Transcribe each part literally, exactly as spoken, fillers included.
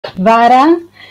Kvara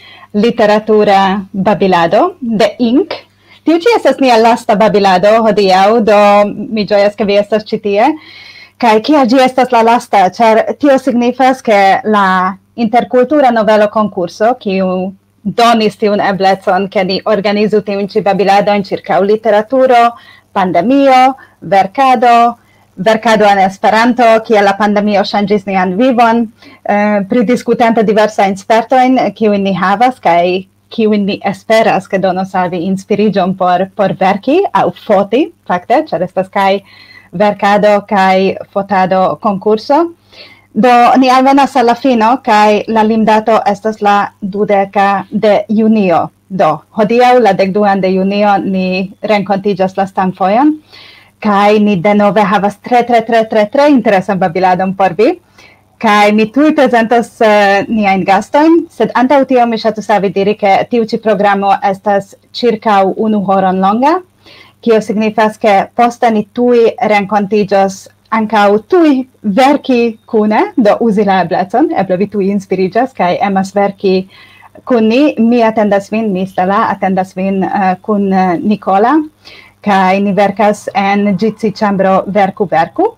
literatura babilado de Ink. Tiu ĉi estas nia lasta babilado hodiaŭ, do mi ĝojas ke vi estas ĉi tie. Kaj kial ĝi estas la lasta? Ĉar tio signifas ke la interkultura novelo konkurso, kiu donis tiun eblecon ke ni organizu tiun ĉi babiladon ĉirkaŭ literaturo, pandemio, verkado, verkado en Esperanto, kiel la pandemio ŝanĝis nian vivon, eh, pridiskutante diversajn spertojn, kiujn ni havas kaj kiujn ni esperas ke donos al vi inspiriĝon por, por verki aŭ foti, fakte, ĉar estas kaj verkado kaj fotado konkurso. Do ni alvenas al la fino kaj la limdato estas la dudeka de junio. Do hodiaŭ la dekduan de junio ni renkontiĝas lastan fojon. Kai ni denove havas tre, tre, tre, tre, tre interesan babiladon por vi. Kai mi tuj prezentos uh, niajn gastojn, sed antaŭ tio mi ŝatus al vi diri ke tiu ĉi programo estas ĉirkaŭ unu horon longa, kio signifas ke poste ni tuj renkontiĝos ankaŭ tuj verki kune, do uzi la eblecon, eble vi tuj inspiriĝas kaj emas verki kun ni. Mi atendas vin, mi Stella atendas vin uh, kun uh, Nicola. Kai ni verkas en Jitsi Ĉambro Verku Verku.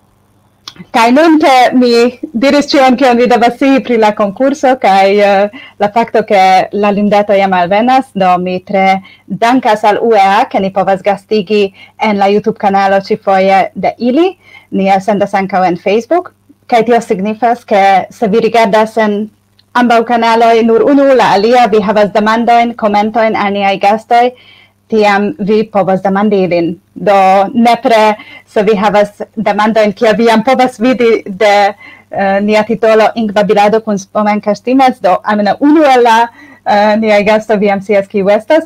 Kai nun ke mi diris ĉion kion vi devas scii pri la konkurso kaj uh, la fakto ke la limdato jam alvenas, do mi tre dankas al U E A ke ni povas gastigi en la YouTube-kanalo ĉifoje de ili. Ni elsendas ankaŭ en Facebook. Kaj tio signifas ke se vi rigardas en ambaŭ kanaloj nur unu la alia, vi havas demandojn, komentojn al niaj gastoj, tiam vi povas demandi ilin. Do nepre se vi havas demandojn, kiel vi jam povas vidi de uh, nia titolo Ink babilado kun Spomenka Ŝtimec, do almenaŭ unu el la uh, niaj gastoj vi jam scias kiu estas.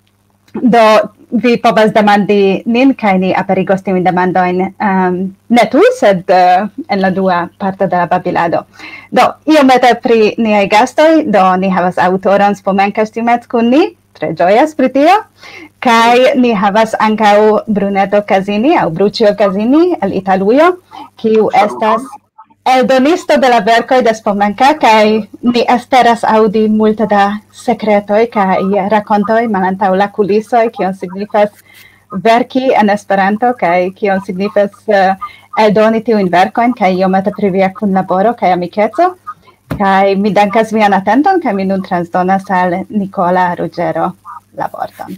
Do vi povas demandi nin kaj ni aperigos tiujn demandojn um, ne tuj, sed uh, en la dua parto de la babilado. Do iomete pri niaj gastoj, do ni havas aŭtoron Spomenka Ŝtimec kun ni, tre ĝojas pri tio. Kaj ni havas ankaŭ Bruneto Casini aŭ Bruĉjo Casini el Italujo, kiu estas eldonisto de la verkoj de Spomenka, kaj ni esperas aŭdi multe da sekretoj kaj rakontoj malantaŭ la kulisoj, kion signifas verki en Esperanto kaj kion signifas uh, eldoni tiujn verkojn, kaj iomete pri via kunlaboro kaj amikeco. Kaj mi dankas vian atenton, kaj mi nun transdonas al Nicola Ruggero la vorton.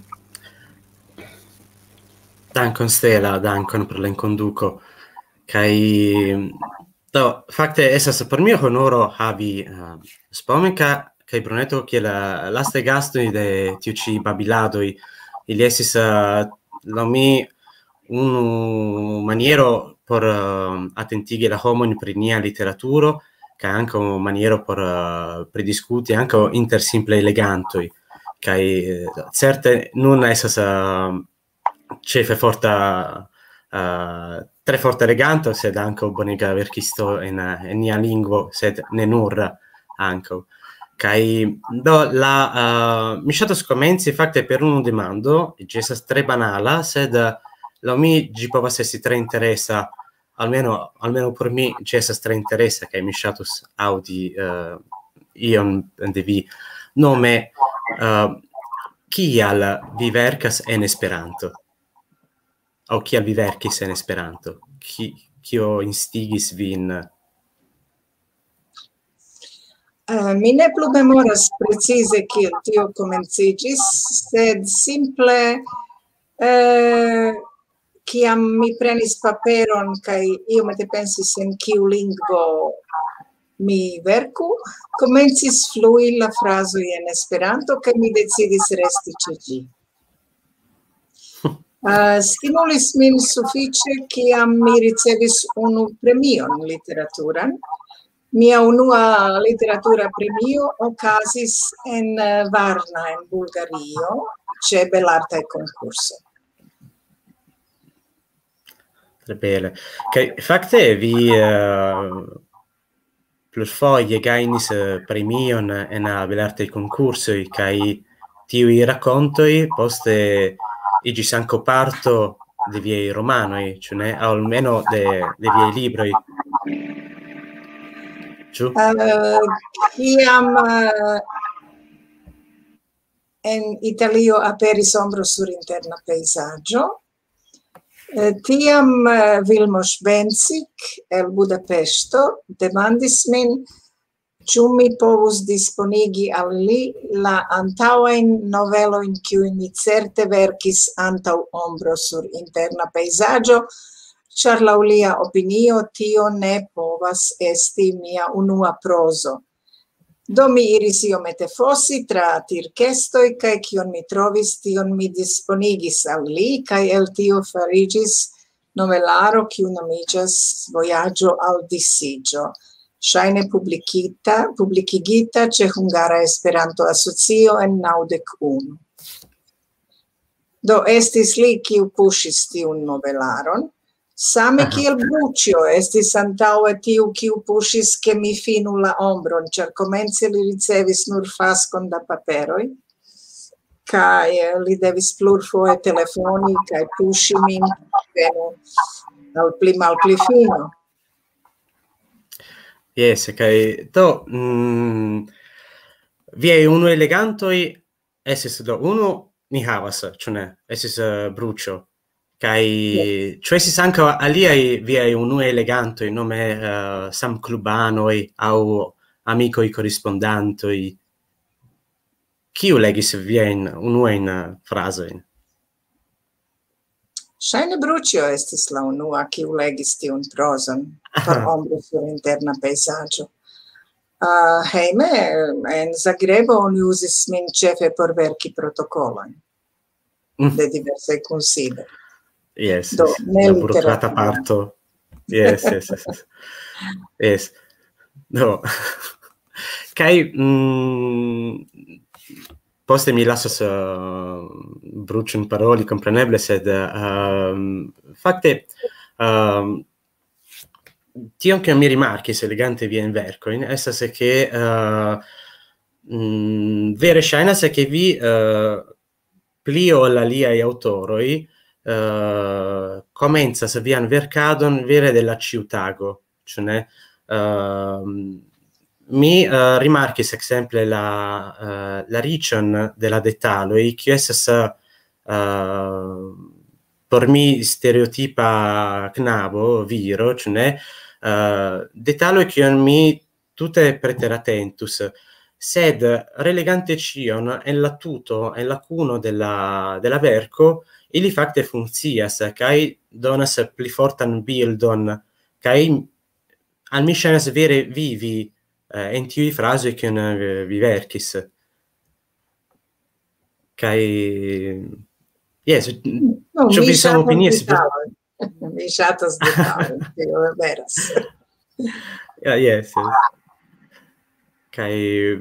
Dankon Stella, dankon per l'enkonduko. Kaj do fakte estas por mi honoro havi uh, Spomenka kaj Bruneto kiel la lastaj gastoj de tiu ĉi babiladoj. Ili estis uh, laŭ mi unu maniero por uh, atentigi la homojn pri nia literaturo, kaj ankaŭ maniero por uh, pridiskuti ankaŭ inter simplaj legantoj. Kaj uh, certe nun estas uh, ĉefe forta uh, tre forta leganto, sed ankaŭ bonega verkisto en, en nia lingvo, sed ne nur ankaŭ. Kaj do la uh, mi ŝatas komenci fakte per unu demando, ĝi estas tre banala, sed laŭ mi ĝi povas esti tre interesa, almeno almeno por mi ĝi estas tre interesa, kaj mi ŝatus aŭdi uh, ion de vi. Nome uh, kial vi verkas en Esperanto? Aŭ kial vi verkis en Esperanto? Ki, kio instigis vin? Uh, mi ne plu memoras precize kiel tio komenciĝis, sed simple uh, kiam mi prenis paperon kaj iomete pensis en kiu lingvo mi verku, komencis flui la frazoj en Esperanto kaj mi decidis resti ĉe ĝi. Uh, stimulis min sufiĉe kiam mi ricevis unu premion literaturan. Mia unua literatura premio okazis en Varna, en Bulgario, ĉe belartaj konkurso. Tre bele. Kaj fakte vi uh, plurfoje gajnis uh, premion en la belartaj konkursoj, kaj tiuj rakontoj poste iĝis ankaŭ parto de viaj romanoj, ĉu ne? Aŭ almeno de, de viaj libroj. Uh, Kiam uh, en Italio aperis Ombro sur interna pejzaĝo, uh, tiam uh, Vilmos Bencsik el Budapeŝto demandis min, ĉu mi povus disponigi al li la antaŭajn novelojn, kiujn mi certe verkis antaŭ Ombro sur interna pejzaĝo, ĉar laŭ lia opinio tio ne povas esti mia unua prozo. Do mi iris iomete fosi tra tirkestoj, kaj kion mi trovis, tion mi disponigis al li, kaj el tio fariĝis novelaro, kiu nomiĝas Vojaĝo al disiĝo, ŝajne publikita, publikigita ĉe Hungara Esperanto-Asocio en naŭdek unu. Do estis li, kiu puŝis tiun novelaron, same kiel Bruĉjo estis antaŭe tiu, kiu puŝis ke mi finu la Ombron, ĉar komence li ricevis nur faskon da paperoj, kaj li devis plurfoje telefoni kaj puŝi min venu al pli malpli fino. Yes, kaj do mm, viaj unuaj legantoj estis do unu ni havas, ĉu ne? Estis uh, Bruĉjo. Kaj ĉu estis ankaŭ aliaj viaj unuaj legantoj, nome uh, samklubanoj aŭ amikoj korespondantoj? Kiu legis viajn unuajn frazojn? Ŝajne Bruĉjo estis la unua, kiu legis tiun prozon por Ombro sur interna pejzaĝo. Uh, hejme en Zagrebo oni uzis min ĉefe por verki protokolojn de diversaj kunsidoj. Yes, Do, la burokrata parto. Yes, yes, yes. Yes. No. Kaj mm, poste mi lasas uh, Bruĉjon paroli, kompreneble, sed uh, fakte uh, tion kion mi rimarkis legante viajn verkojn estas ke uh, mm, vere ŝajnas ke vi uh, pli ol aliaj aŭtoroj uh, komencas vian verkadon vere de la ĉiutago, ĉu ne? Uh, mi uh, rimarkis ekzemple la uh, la riĉon de la detaloj, kiu estas uh, por mi stereotipa knabo, viro, ĉu ne? Uh, detaloj kion mi tute preteratentus, sed relegante ĉion en la tuto, en la kuno de la, de la verko, ili fakte funkcias kaj donas pli fortan bildon, kaj al mi ŝajnas vere vivi uh, en tiuj frazoj kiun uh, vi verkis. Kaj yes, no, ĉu vi samopinias? Mi ŝatas detalojn, tio veras. Yeah, yes, yes. Kaj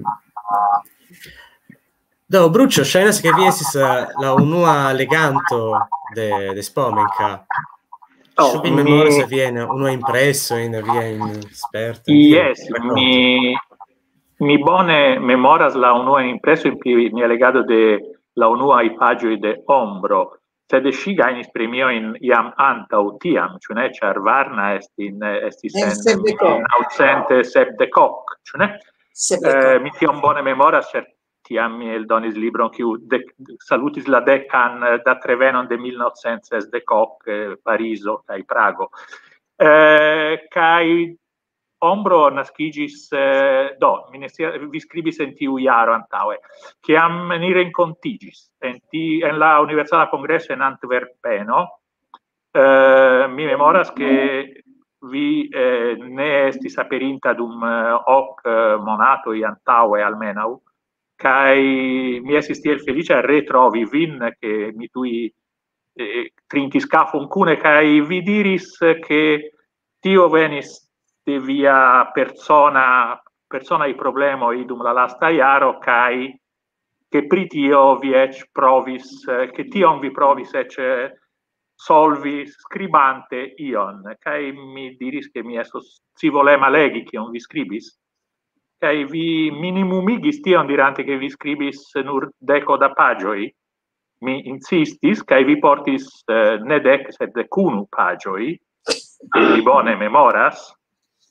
do Bruĉjo, ŝajnas ke vi estis uh, la unua leganto de, de Spomenka. Oh, Ĉu vi memoras mi... viajn unuajn impresojn, viajn spertojn? Yes, mi, mi bone memoras la unuajn impresojn pri mia legado de la unuaj paĝoj de Ombro. Sed ŝi gajnis premiojn jam antaŭ tiam, ĉu ne? Ĉar Varna estin, estis en naŭcent sepdekok, ĉu ne? Eh, mi tion bone memoras, ĉar tiam mi eldonis libron kiu salutis la dekan datrevenon de mil novcent sesdekok, eh, Parizo kaj Prago. Eh, kaj Ombro naskiĝis, eh, do, mi ne scias, vi skribis en tiu jaro antaŭe, kiam ni renkontiĝis en, ti, en la Universala Kongreso en Antverpeno. Eh, mi memoras ke vi eh, ne estis aperinta dum uh, ok uh, monatoj antaŭe almenaŭ, kaj mi estis tiel feliĉa retrovi vin, ke mi tuj eh, trinkis kafon kune, kaj vi diris ke tio venis de via persona personaj problemoj dum la lasta jaro, kaj ke pri tio vi eĉ provis, ke tion vi provis eĉ solvi scribante ion, kaj mi diris ke mi estos scivolema legi kion vi skribis, kaj vi minimumigis tion dirante ke vi skribis nur deko da paĝoj. Mi insistis, kaj vi portis uh, ne dek, sed dekunu paĝoj, mi bone memoras,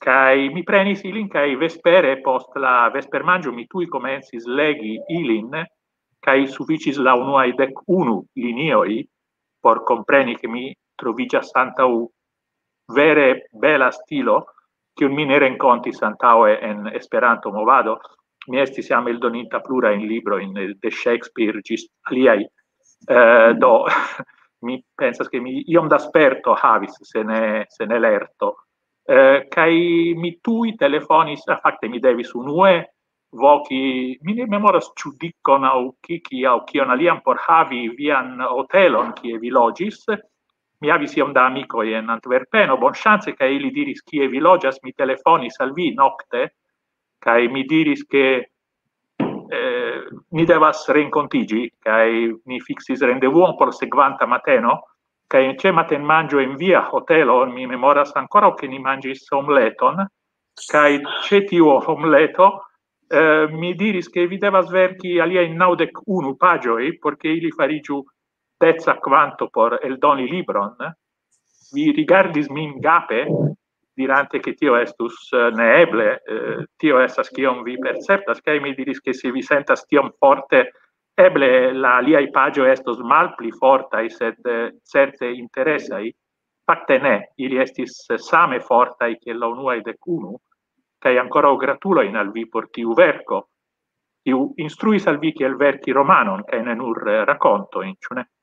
Kai mi prenis ilin kai vespere post la vespermanĝo mi tuj komencis legi ilin kai sufiĉis la unuaj dek unu linioj por kompreni ke mi troviĝas antaŭ vere bela stilo kiun mi ne renkontis antaŭe en Esperanto movado. Mi estis jam eldoninta plurajn librojn de Shakespeare ĝis aliaj. Uh, do mi pensas ke mi iom da sperto havis se ne, se ne lerto. Uh, kai mi tui telefonis, a fakte mi devis unue voki, mi ne memoras ĉu Dikon aŭ Kiki aŭ kion alian por havi vian hotelon kie vi loĝis. Mi havis iom da amikoj en Antverpeno, bonŝance, kaj ili diris kie vi loĝas, mi telefonis al vi nokte, kaj mi diris ke eh, mi devas renkontiĝi, kaj mi fiksis rendezvous por sekvanta mateno. Kaj ĉe matenmanĝo en via hotelo mi memoras ankoraŭ ke ni manĝis omleton, kaj ĉe tiu omleto eh, mi diris ke vi devas verki aliajn naŭdek unu paĝoj, por ke ili fariĝu deca kvanto por eldoni libron. Vi rigardis min gape, dirante ke tio estus uh, neeble, uh, tio estas kion vi perceptas, kaj mi diris ke se vi sentas tiom forte, eble la aliaj paĝoj estos malpli fortaj, sed uh, certe interesaj. Fakte ne, ili estis same fortaj kiel la unuaj dek unu, kaj ankoraŭ gratulojn al vi por tiu verko. Tiu instruis al vi kiel verki romanon, kaj ne nur uh, rakontojn, ĉu ne?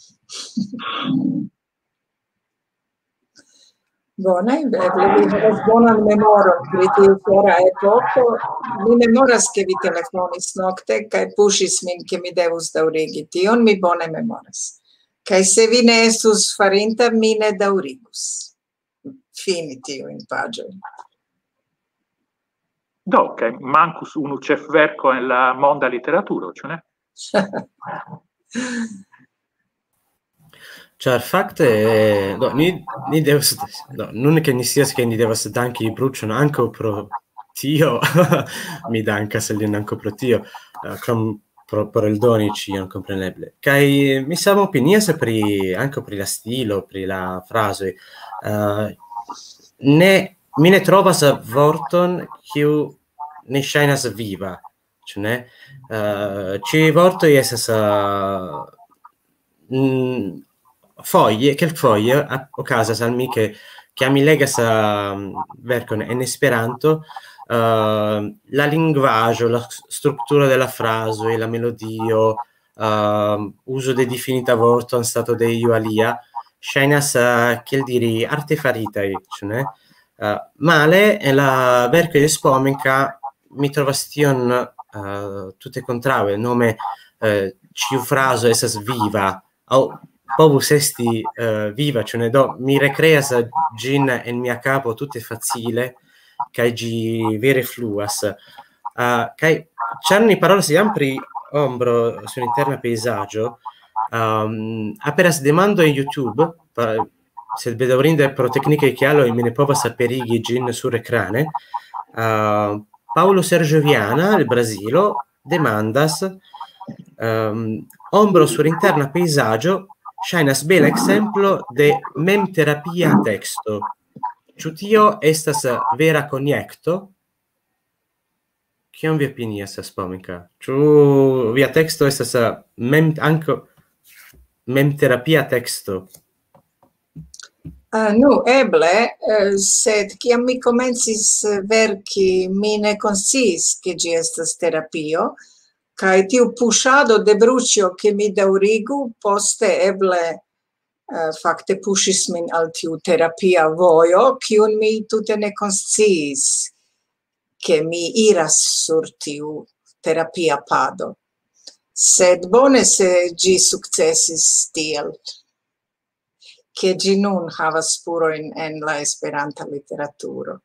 Bone, eble vi havas bonan memoron pri tiu fora epoko. Mi memoras ke vi telefonis nokte kaj puŝis min ke mi devus daŭrigi tion, mi bone memoras. Kaj se vi ne estus farinta, mi ne daŭrigus fini tiujn paĝojn. Do, kaj mankus unu ĉefverko en la monda literaturo, ĉu ne? Cioè, fakte, no, ni, ni devas, no, nun che ni sias che ni devas danki Bruĉon ankaŭ pro tio, mi dankas al li ankaŭ pro tio, uh, krom pro, por eldoni ĉion kompreneble. Kaj mi same opinias pri ankaŭ pri la stilo, pri la frazoj. Uh, ne, mi ne trovas vorton kiu ne ŝajnas viva, ĉu ne? Uh, ĉiuj vortoj estas uh, mm, foglie, kelkfoje okazas al mi che che mi legas uh, verkon en Esperanto, uh, la linguaggio, la struttura della frase, la melodio, uh, uso de difinita vorto anstato de iu alia, ŝajnas uh, kiel diri artefaritaj, ĉu ne? Uh, male en la verkoj de Spomenka mi trovas tion uh, tute kontraŭe, nome uh, ĉiu frazo estas viva, aŭ povus esti uh, viva, ĉu ne? Do mi rekreas ĝin en mia kapo tute facile, kaj ĝi vere fluas. Uh, kaj ĉar ni parolas jam pri ombro sur interna pejzaĝo, um, aperas demando en YouTube, pa, sed bedaŭrinde pro teknikaj kialoj mi ne povas aperigi ĝin surekrane. Uh, Paulo Sergio Viana, el Brasilo, demandas um, ombro sur interna pejzaĝo ŝajnas bela ekzemplo de memterapia teksto. Ĉu tio estas vera konjekto? Kion vi opinias, Spomenka? Ĉu via teksto estas mem ankaŭ memterapia teksto? Uh, nu, eble, uh, sed kiam mi komencis verki, mi ne konsciis ke ĝi estas terapio, kaj tiu puŝado de Bruĉjo ke mi daŭrigu, poste eble uh, fakte puŝis min al tiu terapia vojo, kiun mi tute ne konsciis ke mi iras sur tiu terapia pado. Sed bone se ĝi sukcesis tiel, ke ĝi nun havas spurojn en la Esperanta literaturo.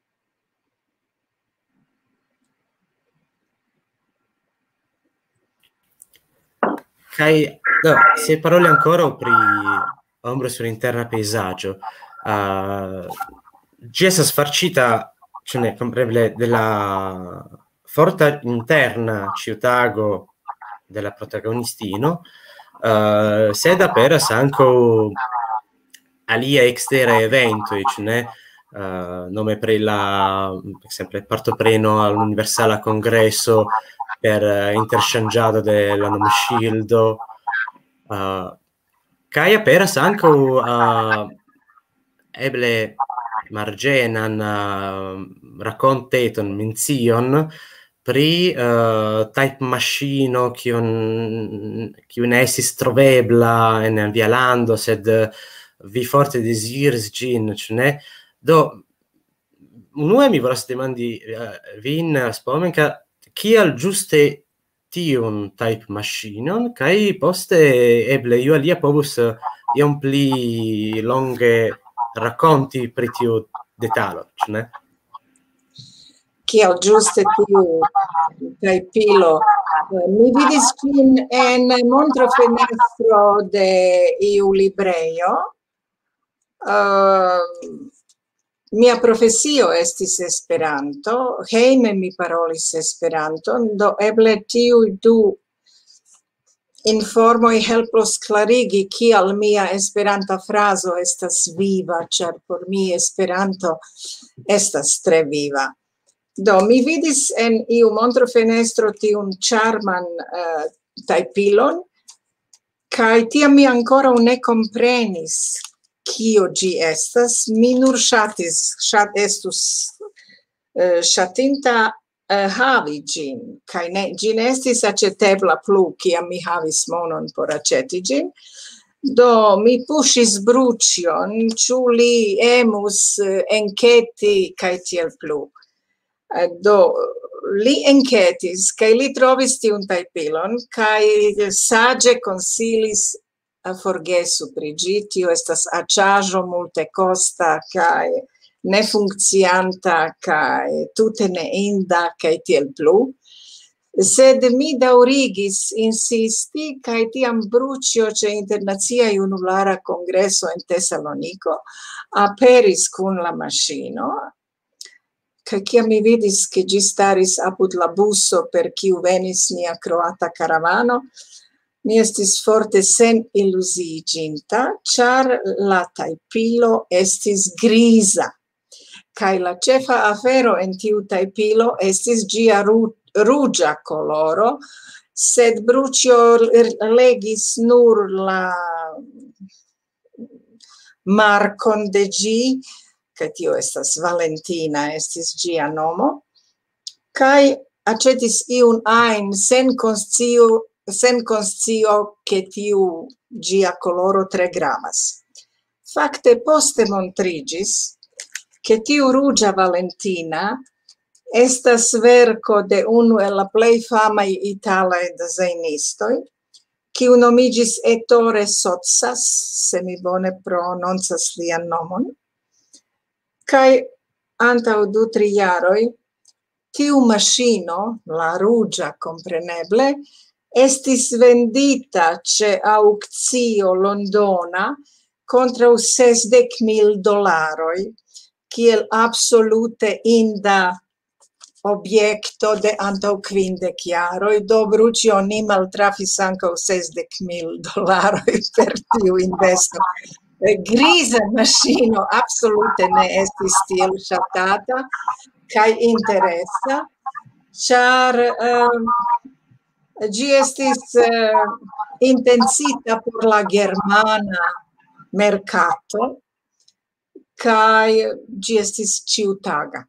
Kai, no, se paroli ancora pri ombro sur interna peisaggio, uh, ĝi estas farcita, ĉu ne, kompreneble, de la forta interna ĉiutago de la protagonistino, uh, sed aperas ankaŭ alia ekstera eventoj, ĉu ne? uh, nome per la, per esempio, partopreno all'Universale Congresso per uh, interchangiato della nome Schildo. Uh, Kai aperas ankaŭ uh, eble marĝenan uh, rakonteton, mencion pri uh, type maŝino kiun kiu ne estis trovebla en via lando, sed vi forte deziris ĝin, ĉu ne? Do unue mi volas demandi uh, vin, Spomenka, kial ĝuste tiun type maŝinon, kaj poste eble iu alia povus iom pli longe rakonti pri tiu detalo, ĉu ne? Kiel ĝuste tiu tajpilo. Mi vidis ĝin en montrofenestro de iu librejo. Uh, mia profesio estis Esperanto, hejme mi parolis Esperanton, do eble tiuj du informoj helpos klarigi kial mia Esperanta frazo estas viva, ĉar por mi Esperanto estas tre viva. Do mi vidis en iu montrofenestro tiun charman uh, tajpilon, kaj tiam mi ankoraŭ ne komprenis kio ĝi estas. Mi nur ŝatis, ŝat estus uh, ŝatinta uh, havi ĝin, kaj ne, ĝi ne estis aĉetebla plu, kiam mi havis monon por aĉeti ĝin. Do mi puŝis Bruĉjon, ĉu li emus uh, enketi kaj tiel plu. Uh, do li enketis, kaj li trovis tiun tajpilon, kaj saĝe konsilis forgesu pri ĝi, tio estas aĉaĵo multekosta kaj nefunkcianta kaj tute neinda kaj tiel plu. Sed mi daŭrigis insisti, kaj tiam Bruĉjo ĉe Internacia Junulara Kongreso en Tesaloniko aperis kun la maŝino, kaj kiam mi vidis, ke ĝi staris apud la buso per kiu venis nia kroata karavano, mi estis forte sen illuziĝinta, ĉar la tajpilo estis griza. Kaj la ĉefa afero en tiu tajpilo estis ĝia ruĝa koloro, sed Bruĉjo legis nur la markon de ĝi, kaj tio estas Valentina, estis ĝia nomo, kaj aĉetis iun ajn sen konscio sen konscio ke tiu ĝia koloro tre gravas. Fakte poste montriĝis, ke tiu ruĝa Valentina estas verko de unu el la plej famaj italaj dezajnistoj, kiu nomiĝis Ettore Sottsass, se mi bone prononcas lian nomon. Kaj antaŭ du tri jaroj tiu maŝino, la ruĝa kompreneble, estis vendita ĉe aukcio londona kontraŭ sesdek mil dolaroj, kiel absolute inda objekto de antaŭ kvindek jaroj. Do Bruĉjo ni maltrafis ankaŭ sesdek mil dolaroj per tiu investo. Griza maŝino absolute ne estis tiel ŝatata kaj interesa, ĉar um, ĝi estis uh, intensita por la germana merkato kaj ĝi estis ĉiutaga.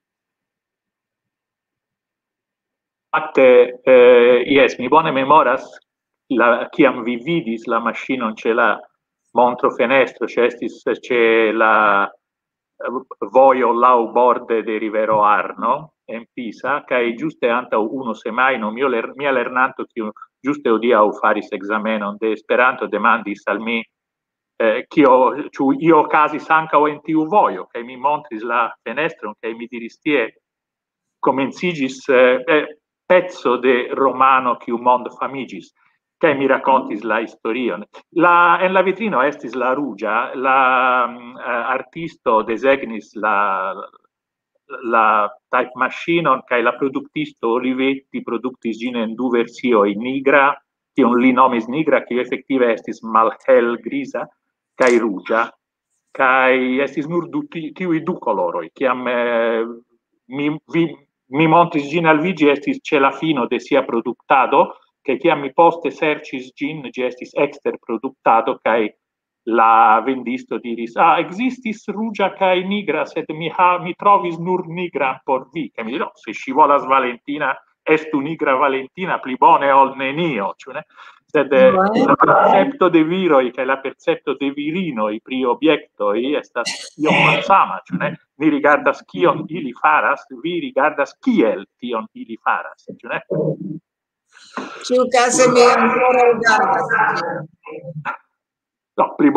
Fakte, eh, yes, mi bone memoras, la, kiam vi vidis la maŝinon ĉe la montrofenestro, ĉe estis ĉe la vojo laŭ borde de rivero Arno, en Pisa, kaj ĝuste antaŭ unu semajno mia ler, mia lernanto, kiu ĝuste hodiaŭ faris ekzamenon de Esperanto, demandis al mi eh, kio, ĉu io okazis ankaŭ en tiu vojo, kaj mi montris la fenestron, kaj mi diris tie komenciĝis eh, pezzo de romano kiu mondo famiĝis, kaj mi rakontis la historion. La, en la vitrino estis la ruĝa, la uh, artisto desegnis la la type maŝinon kaj la produktisto Olivetti produktis ĝin en du versioj, nigra, kiun li nomis nigra, kiu efektive estis malhel griza, kaj ruĝa. kai estis nur du tiui du coloroi, kiam eh, mi, vi, mi montis gin al vigi estis ce la fino de sia productado, che kiam mi poste sercis gin, gi estis exter productado, kai la vendisto diris, ah, existis rugia kai nigra, sed mi, ha, mi trovis nur nigra por vi, che mi dirò, se si volas Valentina, estu nigra Valentina, pli bone ol nenio, cioè, sed no, eh? La percepto de viroi, che la percepto de virinoi pri obiectoi, estas io malsama, cioè, ni rigardas kion ili faras, vi rigardas kiel tion ili faras, cioè. Ciu case mi ancora rigardas. No, pli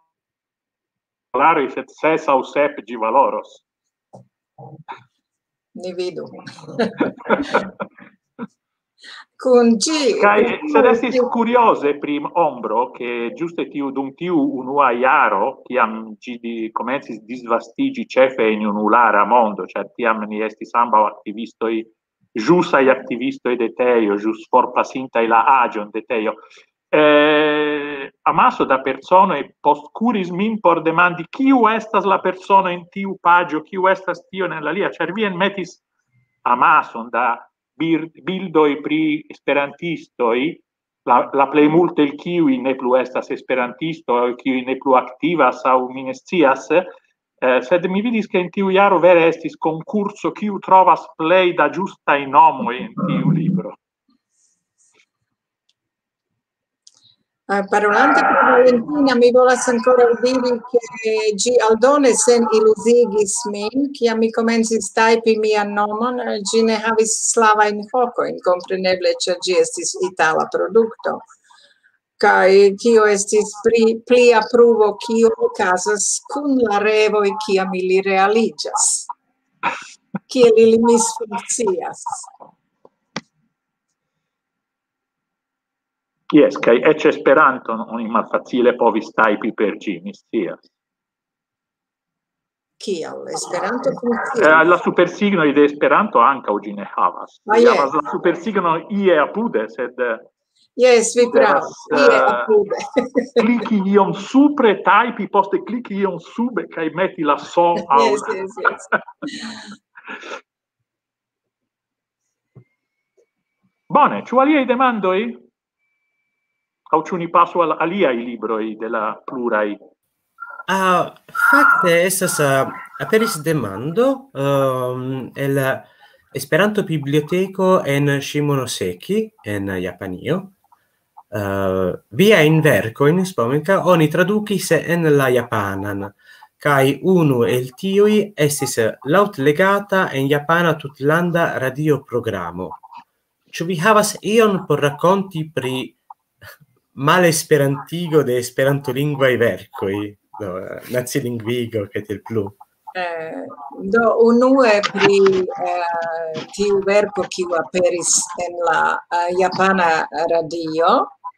bone sed ses au sep gi valoros. Ne vedo. Con G. Kai sed estis curiose prim ombro che giuste tiu dum tiu unua iaro kiam gi di komencis disvastigi cefe in unulara mondo, cioè tiam ni estis ambaŭ aktivistoj, ĵusaj aktivistoj de tejo, ĵus forpasintaj la aĝon de tejo. Eh, amaso da persone postcuris min por demandi kiu estas la persona in tiu pagio, kiu estas tio nella lia, cioè vien metis amason da bildoi pri esperantistoi, la, la plei multe il kiui ne plu estas esperantisto, il kiui ne plu activas au minescias, eh, sed mi vidis che in tiu iaro vere estis concurso kiu trovas plei da giustai nomoi in tiu libro. Uh, parolante per Valentina, mi volas ancora diri che gi aldone sen illusigis min, che mi comencis taipi mian nomon, gi ne havis slava in foco, incompreneble, cer gi estis itala producto. Kai kio estis pri, pli apruvo kio casas kun la revoi kiam ili realigas. Kiel ili misfunkcias. Yes, kai ec Esperanto oni malfacile povis taipi per gi, mi scias. Kiel Esperanto funkcias? Eh, la supersignoi de Esperanto ankaŭ ĝi ne havas. Ah, yes. Yes. La supersigno ie apude, sed Yes, vi pravas. Ie apude. Kliki iom supre, taipi, poste kliki iom sube kaj meti la so aŭ. Yes, yes, yes. Bone, ĉu aliaj demandoj? Aŭ ĉu ni pasu al aliaj libroj de la pluraj? Uh, fakte estas uh, aperis demando um, el Esperanto biblioteko en Shimonoseki en Japanio. Uh, via in verco in Spomenka oni tradukis en la japanan, kai unu el tiui estis lautlegata en japana tutlanda radioprogramo. Ĉu vi havas ion por rakonti pri malesperantigo de esperantolingvaj verkoj, no, nacilingvigo kaj tiel plu? Eh, do unue pri eh, tiu verko kiu aperis en la uh, japana radio.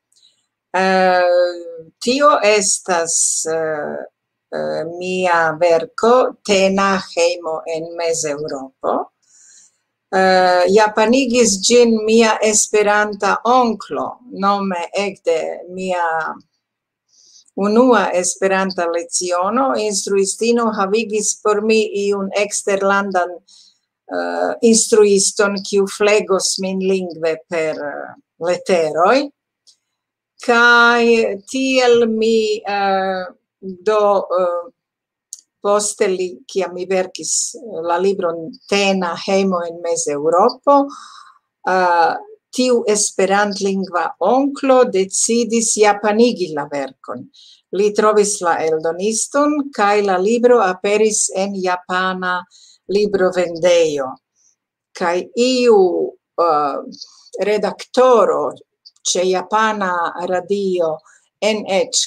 Uh, tio estas uh, uh, mia verko Tena hejmo en Mez-Eŭropo. Uh, japanigis gin mia esperanta onklo, nome ekde mia unua esperanta leciono, instruistino havigis por mi iun eksterlandan uh, instruiston kiu flegos min lingve per uh, leteroj. Kai tiel mi uh, do uh, poste li, kiam mi verkis la libron Tena hejmo en Mez-Eŭropo, uh, tiu esperantlingva onklo decidis japanigi la verkon. Li trovis la eldoniston kaj la libro aperis en japana librovendejo. Kaj iu uh, redaktoro ĉe japana radio N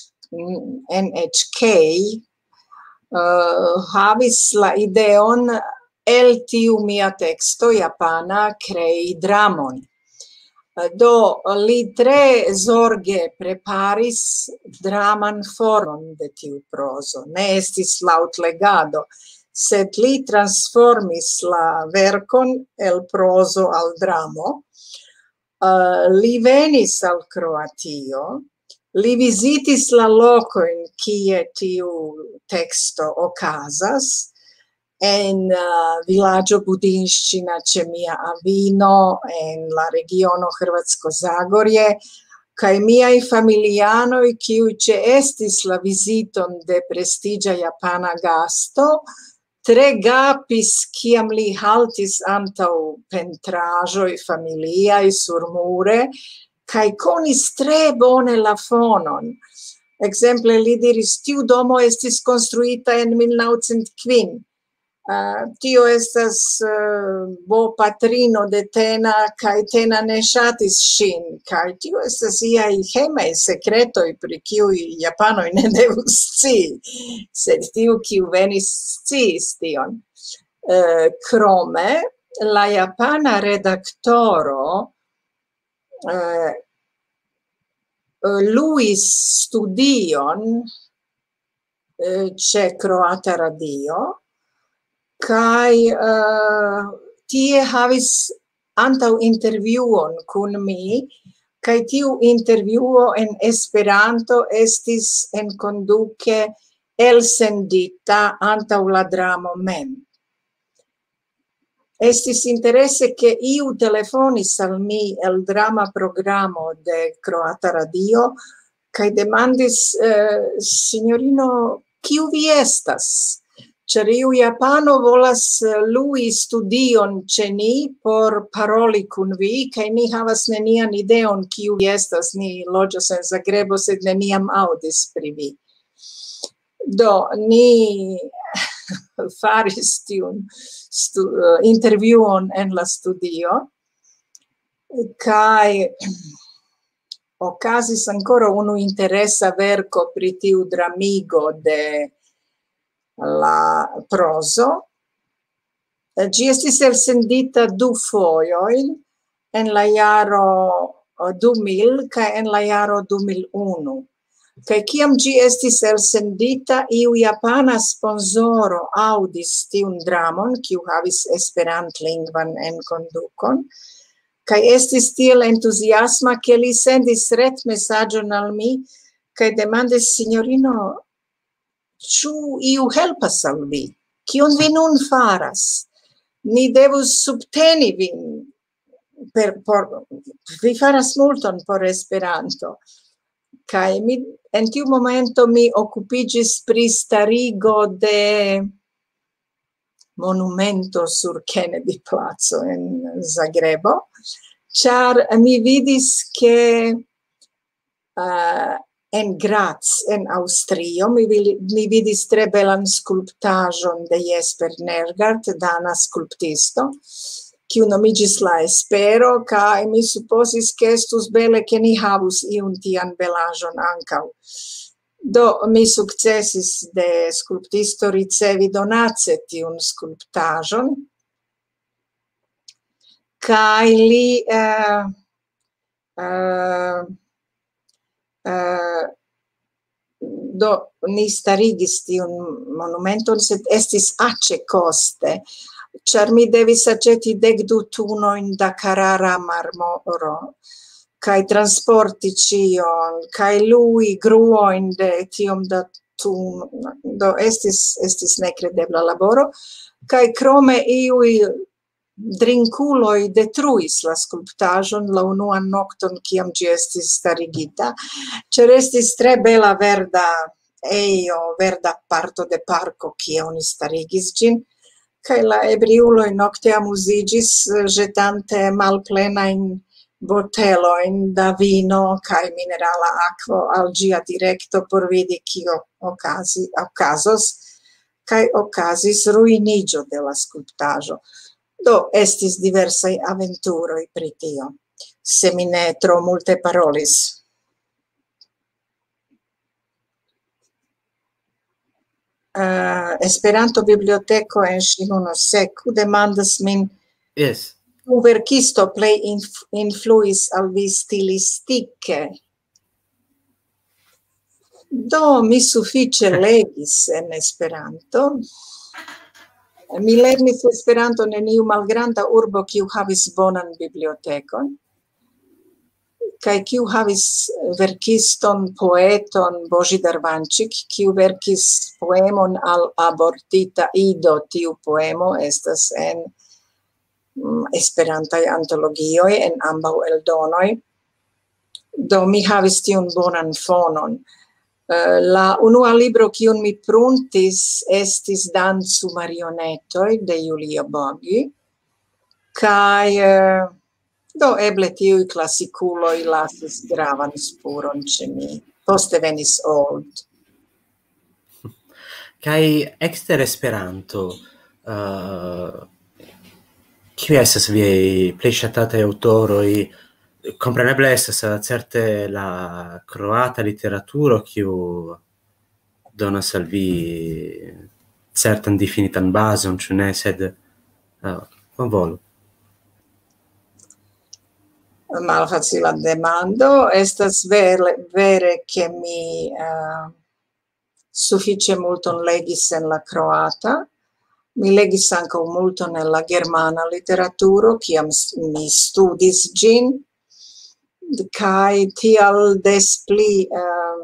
H K Uh, havis la ideon el tiu mia teksto japana krei dramon. Uh, do li tre zorge preparis draman formon de tiu prozo. Ne estis lautlegado, sed li transformis la verkon el prozo al dramo. Uh, li venis al Kroatio li visitis la lokojn kie tiu teksto okazas, en uh, vilaĝo Budinŝčina ĉe mia avino en la regiono Hrvatsko-Zagorje, kaj miaj familianoj, kiuj ĉeestis la viziton de prestiĝa japana gasto, tre gapis kiam li haltis antaŭ pentraĵoj familiaj surmure, kaj konis tre bone la fonon. Ekzemple li diris, tiu domo estis konstruita en mil naŭcent kvin. Uh, tio estas uh, bo patrino de Tena, kaj Tena ne ŝatis ŝin, kaj tio estas iaj hejmaj sekretoj, pri kiuj japanoj ne devus scii, sed tiu kiu venis sciis tion. Uh, krome, la japana redaktoro uh, luis studion uh, ĉe Kroata Radio, kai uh, tie havis antaŭ intervjuon kun mi, kai tiu intervjuo en Esperanto estis enkonduke elsendita antaŭ la dramo mem. Estis interese ke iu telefonis al mi el drama programo de Kroata Radio, kai demandis, uh, signorino, kiu vi estas? Ĉar iu japano volas lui studion ĉe ni por paroli kun vi, kaj ni havas nenian ideon kiu vi estas, ni loĝas en Zagrebo, sed neniam aŭdis pri vi. Do, ni faris tiun intervjuon en la studio, kaj okazis ancora unu interesa verko pri tiu dramigo de la prozo. Ĝi estis elsendita du fojojn, en la jaro du mil kaj en la jaro du mil unu. Kaj kiam ĝi estis elsendita, iu japana sponsoro aŭdis tiun dramon, kiu havis esperantlingvan enkondukon, kaj estis tiel entuziasma, ke li sendis retmesaĝon al mi kaj demandis, signorino, ĉu iu helpas al vi? Kion vi nun faras? Ni devus subteni vin. Per, por, vi faras multon por Esperanto. Kaj mi, en tiu momento mi okupiĝis pri starigo de monumento sur Kennedy Placo en Zagrebo, ĉar mi vidis ke uh, en Graz, en Aŭstrio, mi, mi vidis tre belan skulptaĵon de Jesper Nergard, dana skulptisto, kiu nomiĝis La Espero, kaj mi supozis ke estus bele ke ni havus iun tian belaĵon ankaŭ. Do mi sukcesis de skulptisto ricevi donace tiun skulptaĵon, kaj li uh, uh, Uh, do ni starigis tiun monumenton, sed estis aĉe koste, ĉar mi devis aĉeti dek du tunojn da Carrara marmoro, kaj transporti ĉion, kaj lui gruojn de tiom da tun, do estis, estis nekredebla laboro, kaj krome iuj drinkuloj detruis la skulptaĵon la unuan nokton, kiam ĝi estis starigita, ĉar estis tre bela verda ejo, verda parto de parko, kie oni starigis ĝin, kaj la ebriuloj nokte amuziĝis, ĵetante malplenajn botelojn da vino kaj minerala akvo al ĝia direkto por vidi kio okazi, okazos, kaj okazis ruiniĝo de la skulptaĵo. Do estis diversaj aventuroj pri tio, se mi ne tro multe parolis. Uh, Esperanto biblioteko en Ŝimonoseku demandas min, yes. Kiu verkisto plej inf influis al vi stilistike? Do mi sufiĉe legis en Esperanto. Mi lernis Esperanton en iu malgranda urbo, kiu havis bonan bibliotekon. kai kiu havis verkiston poeton Božidar Vančik, kiu verkis poemon al abortita ido. Tiu poemo estas en mm, esperantaj antologioj en ambaŭ eldonoj. Do mi havis tiun bonan fonon. Uh, la unua libro kiun mi pruntis estis Dancu marionetoj de Julia Bogi, kai uh, do eble tiuj klasikuloj lasis gravan spuron ĉe mi. Poste venis Old. Kai ekster Esperanto, uh, kiuj estas viaj plej ŝatataj aŭtoroj? Compreneble estas certe la croata literaturo kiu donas al vi certan definitan bazon, ĉu ne, sed uh, bonvolu. Malfacila demando. Estas vere, vere che mi uh, suffice multon legis en la croata. Mi legis ankaŭ multon en la germana literaturo, kiam mi studis ĝin. Kai tial des pli uh,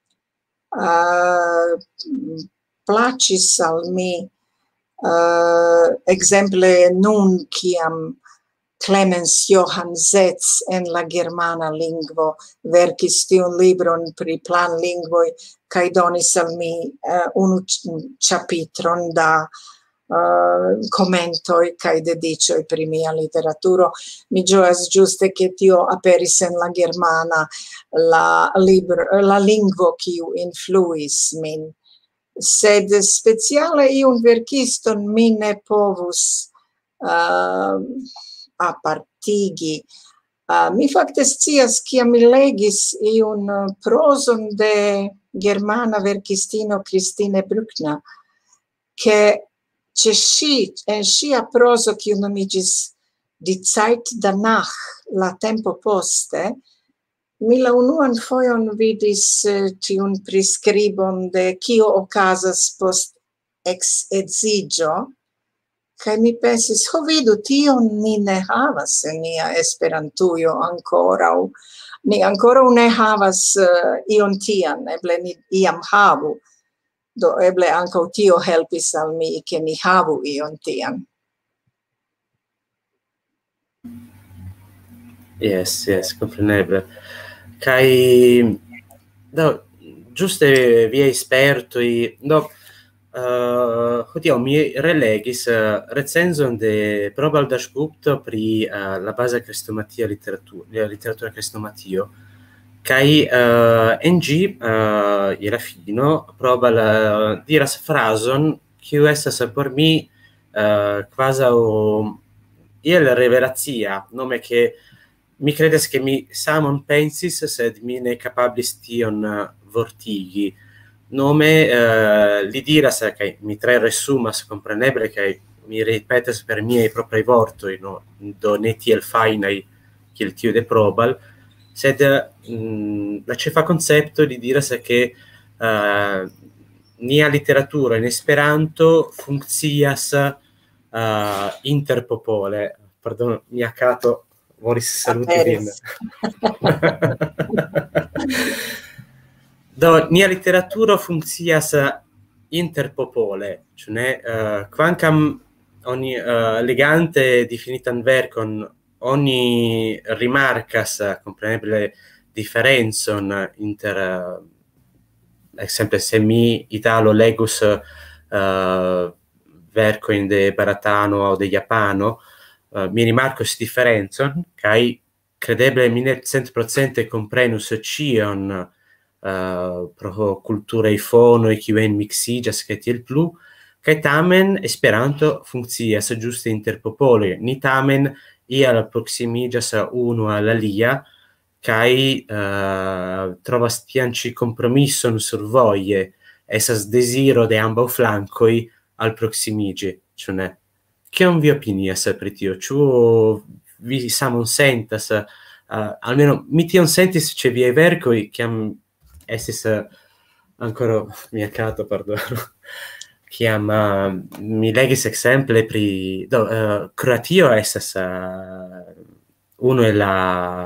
uh, placis al mi uh, exemple nun kiam Clemens Johann Zetz en la germana lingvo verkis tiun libron pri planlingvoj kaj donis al mi uh, unu ĉapitron da Uh, commentoi kai dedicoi pri mia literaturo. Mi gioas giuste che tio aperis en la germana la libro, la lingvo kiu influis min. Sed speciale iun verkiston mi ne povus uh, apartigi. Uh, mi fakte scias kiam mi legis iun prozon de germana verkistino Christine Bruckner, che C'è sci, en sia proso che nomigis Die Zeit danach, la tempo poste, mi la unuan foion vidis uh, tiun prescribon de kio okazas post ex edzigio, kaj mi pensis, ho vidu, tion ni ne havas en nia Esperantujo ankoraŭ. Ni ankoraŭ ne havas uh, ion tian, eble ni iam havu. Do eble ankaŭ tio helpis al mi, ke mi havu ion tian. Yes, yes, compreneble. Kaj do ĝuste viaj spertoj, do uh, hodiaŭ mi relegis uh, recenzon de Probal Dasgupto pri uh, la baza krestomatia literaturo, la literatura krestomatio. Kai uh, en ĝi uh, je la fino Probal uh, diras frazon kiu estas por mi uh, kvazaŭ iel revelacia, nome ke mi credes che mi samon pensis, sed mi ne capablis tion uh, vortigi. Nome uh, li diras, kai mi tre resumas compreneble, kai mi ripetas per miei propri vortoi, no? Do ne tiel fainai kiel tiu de Probal, sed mm, la cefa concepto di diras che uh, nia literatura in Esperanto funkcias uh, interpopole. Pardon, mia kato volis saluti vin. Do nia literaturo funkcias interpopole, ĉu ne? Uh, kvankam oni uh, legante definitan verkon oni rimarcas compreneble differenzon inter uh, exemple se mi italo legus uh, vercoin de Baratano o de Japano, uh, mi rimarcos differenzon, kai credeble mi ne cent procente comprenus cion uh, pro culturei fonoi qui ven mixigas che tiel plu, kai tamen Esperanto funkcias ĝuste interpopole, ni tamen ial proximigas unu al alia, kai uh, trovas tian ĉi kompromison survoje, esas desiro de ambaŭ flankoj al proximigi, ĉu ne? Kion vi opinias pri tio? Ĉu vi samon sentas? Uh, almeno mi tion sentis ĉe viaj verkoj, kiam estis uh, ancora mia kato, pardono. Kiam uh, mi legis exemple pri do uh, Kroatio estas uh, uno el la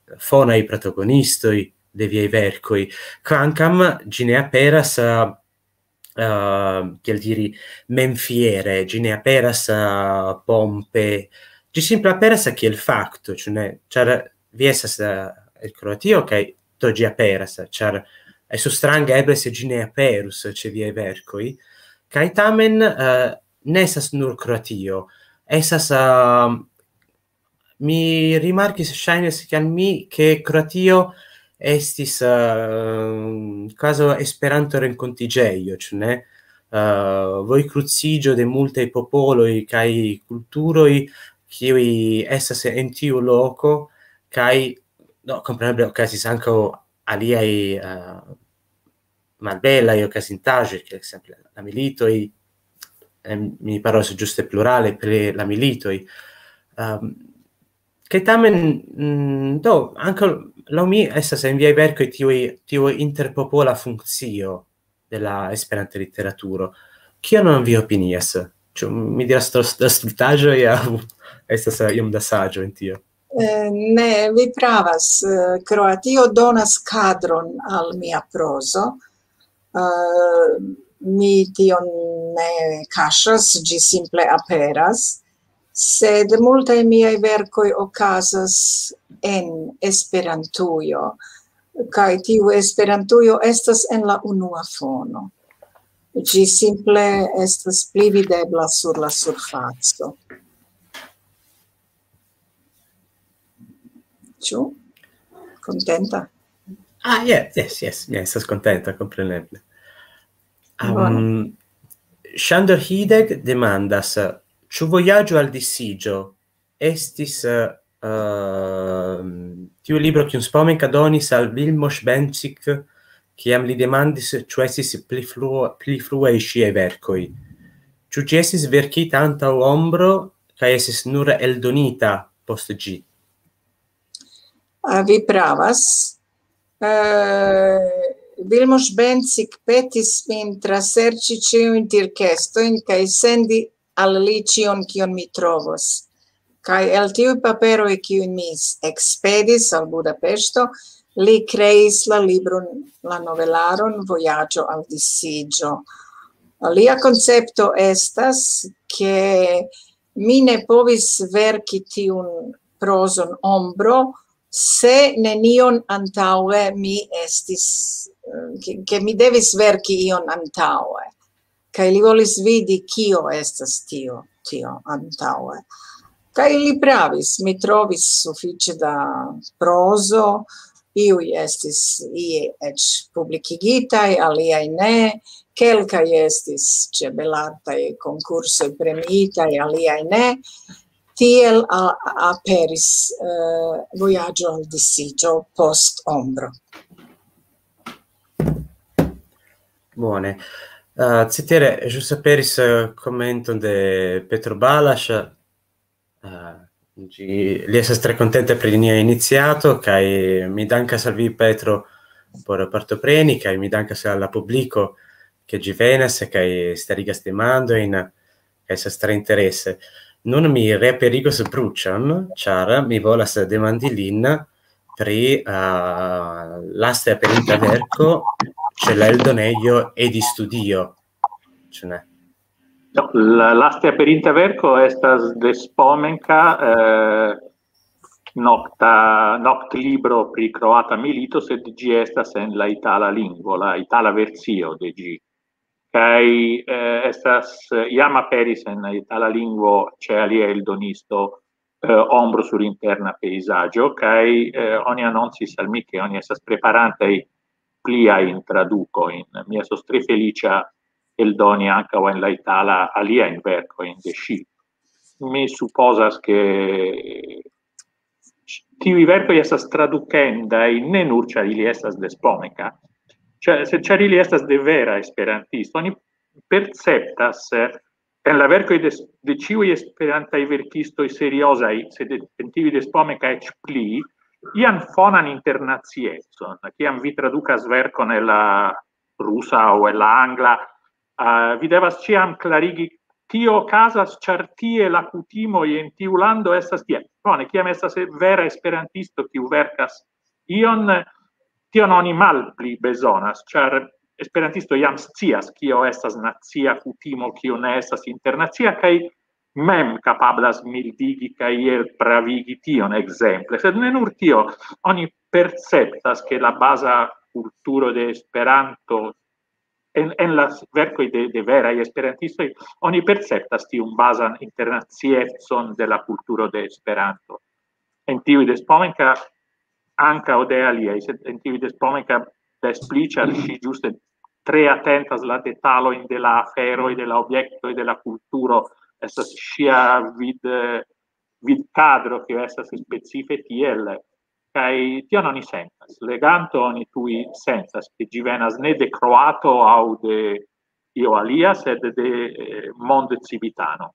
fonai protagonistoi de viei vercoi, quancam gine aperas uh, uh, chiel diri memfiere, gine aperas uh, pompe, gi simple aperas chiel facto, cioè, char vi essas uh, il croatio che to gi aperas, char e su stranga eble se gine aperus ce viei vercoi, kai tamen uh, nesas nur croatio, esas uh, mi rimarchis shines che al mi che croatio estis uh, caso esperanto rencontigeio, cioè uh, voi crucigio de multaj popoloj kai kulturoj kiuj estas en tiu loko kai no kompreneble okazis ankaŭ aliaj uh, malbelaj okazintaĵoj, per ekzemple la militoj, eh, mi parolas ĝuste plurale pri la militoj. Um, Che tamen mm, do anche la mi estas en viaj verkoj tiu tiu interpopola funkcio de la Esperanta literaturo. Kion non vi opinias? Ĉu mi diras sto stultaĵo ja estas iom da saĝo en tio? Eh, ne, vi pravas. Kroatio donas kadron al mia prozo. Uh, mi tion ne kaŝas, ĝi simple aperas. Sed multaj miaj verkoj okazas en Esperantujo, kaj tiu Esperantujo estas en la unua fono. Ĝi simple estas pli videbla sur la surfaco. Ĉu? Kontenta? Ah, yes, yes, yes, mi estas kontenta, kompreneble. Um, Shandor Hideg demandas: ĉu vojaĝo al disiĝo estis uh, uh, tiu libro kiun Spomenka donis al Vilmos Benčik, kiam li demandis ĉu estis pli frue pli fruaj ŝiaj verkoj. Ĉu ĝi estis verkita antaŭ Ombro kaj estis nur eldonita post ĝi? Uh, vi pravas. Uh, Vilmos Benčik petis min traserĉi ĉiujn tirkestojn kaj sendi al li cion kion mi trovos. Kaj el tiuj paperoj kiujn mi ekspedis al Budapeŝto, li kreis la libron, la novelaron Vojaĝo al disiĝo. Lia koncepto estas ke mi ne povis verki tiun prozon Ombro se nenion antaŭe mi estis, ke, ke mi devis verki ion antaŭe. Kaj li volis vidi kio estas tio, tio antaŭe. Kaj li pravis, mi trovis sufiĉe da prozo, iuj estis ie eĉ publikigitaj, aliaj ne, kelkaj estis ĉe belartaj konkursoj premiitaj, aliaj ne. Tiel aperis uh, Vojaĝo al disiĝo post Ombro. Bone. Uh, cetere, ĵus aperis uh, commenton de Petro Balas, uh, gi, li estas tre contenta pri nia iniciato, kaj mi dankas al vi, Petro, por partopreni, kaj mi dankas al la publiko, ke ĝi venas, kaj starigas demandojn, kaj estas tre interese. Nun mi reaperigos Bruĉon, ĉar mi volas demandi lin pri uh, laste aperinta verko c'è l'eldoneio e di studio, ce n'è. No, la laste aperinta verko estas de Spomenka, eh, nocta noct libro pri croata milito, sed ĝi estas en la itala lingvo, la itala versio de ĝi. Kaj eh, estas jam aperis en la itala lingvo ĉe alia eldonisto eh, Ombro sur interna pejzaĝo, kaj eh, oni anoncis al mi ke oni estas preparantaj plia in traduco in mia sos tre felicia eldoni anche en la itala alia in verco in de sci. Mi supposas che tivi verco estas traducenda in ne nur ĉar ili estas de Spomenka. Cioè, se ĉar ili estas de vera esperantisto, oni perceptas en la verkoj de, de ĉiuj esperantaj verkistoj seriozaj, sed en tiuj de Spomenka eĉ pli, ian fonan internaziecon, kiam vi traducas verko nella rusa o nella angla, uh, vi devas ciam clarigi tio casas char tie la kutimoj en tiu lando estas tiel. Bone, kiam estas vera esperantisto kiu verkas ion, tion oni malpli bezonas, ĉar esperantisto jam scias kio estas nacia kutimo, kio ne estas internacia, kaj mem kapablas mildigi kaj iel pravigi tion ekzemple. Sed ne nur tio, oni perceptas ke la baza kulturo de Esperanto en, en las verkoj de, de veraj esperantistoj, oni perceptas tiun bazan internaciecon de la kulturo de Esperanto. En tiuj de Spomenka ankaŭ de aliaj, sed en tiuj de Spomenka des pli, ĉar ŝi ĝuste tre atentas la detalojn de la aferoj, de la objektoj, de la kulturo, estas ŝia vid vidkadro, kio estas specife tiel. Kaj tion oni sentas. Leganto oni tuj sentas, ke ĝi venas ne de kroato aŭ de io alia, sed de eh, mondcivitano.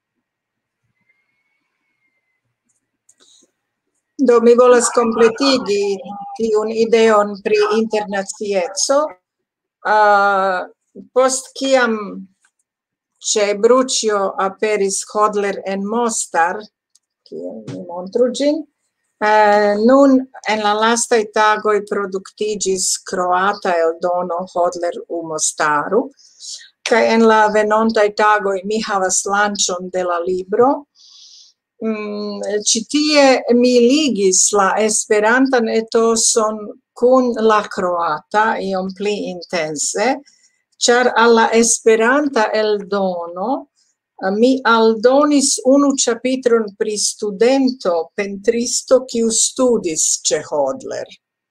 Do mi volas kompletigi tiun ideon pri internacieco. Uh, post kiam ĉe Bruĉjo aperis Hodler en Mostar, kiel mi montru ĝin, uh, nun en la lastaj tagoj produktiĝis kroata eldono Hodler u Mostaru, kaj en la venontaj tagoj mi havas lanĉon de la libro. Mm, ci tie mi ligis la esperantan etoson kun la croata iom pli intense, ĉar al la esperanta eldono mi aldonis unu ĉapitron pri studento pentristo kiu studis ĉe Hodler.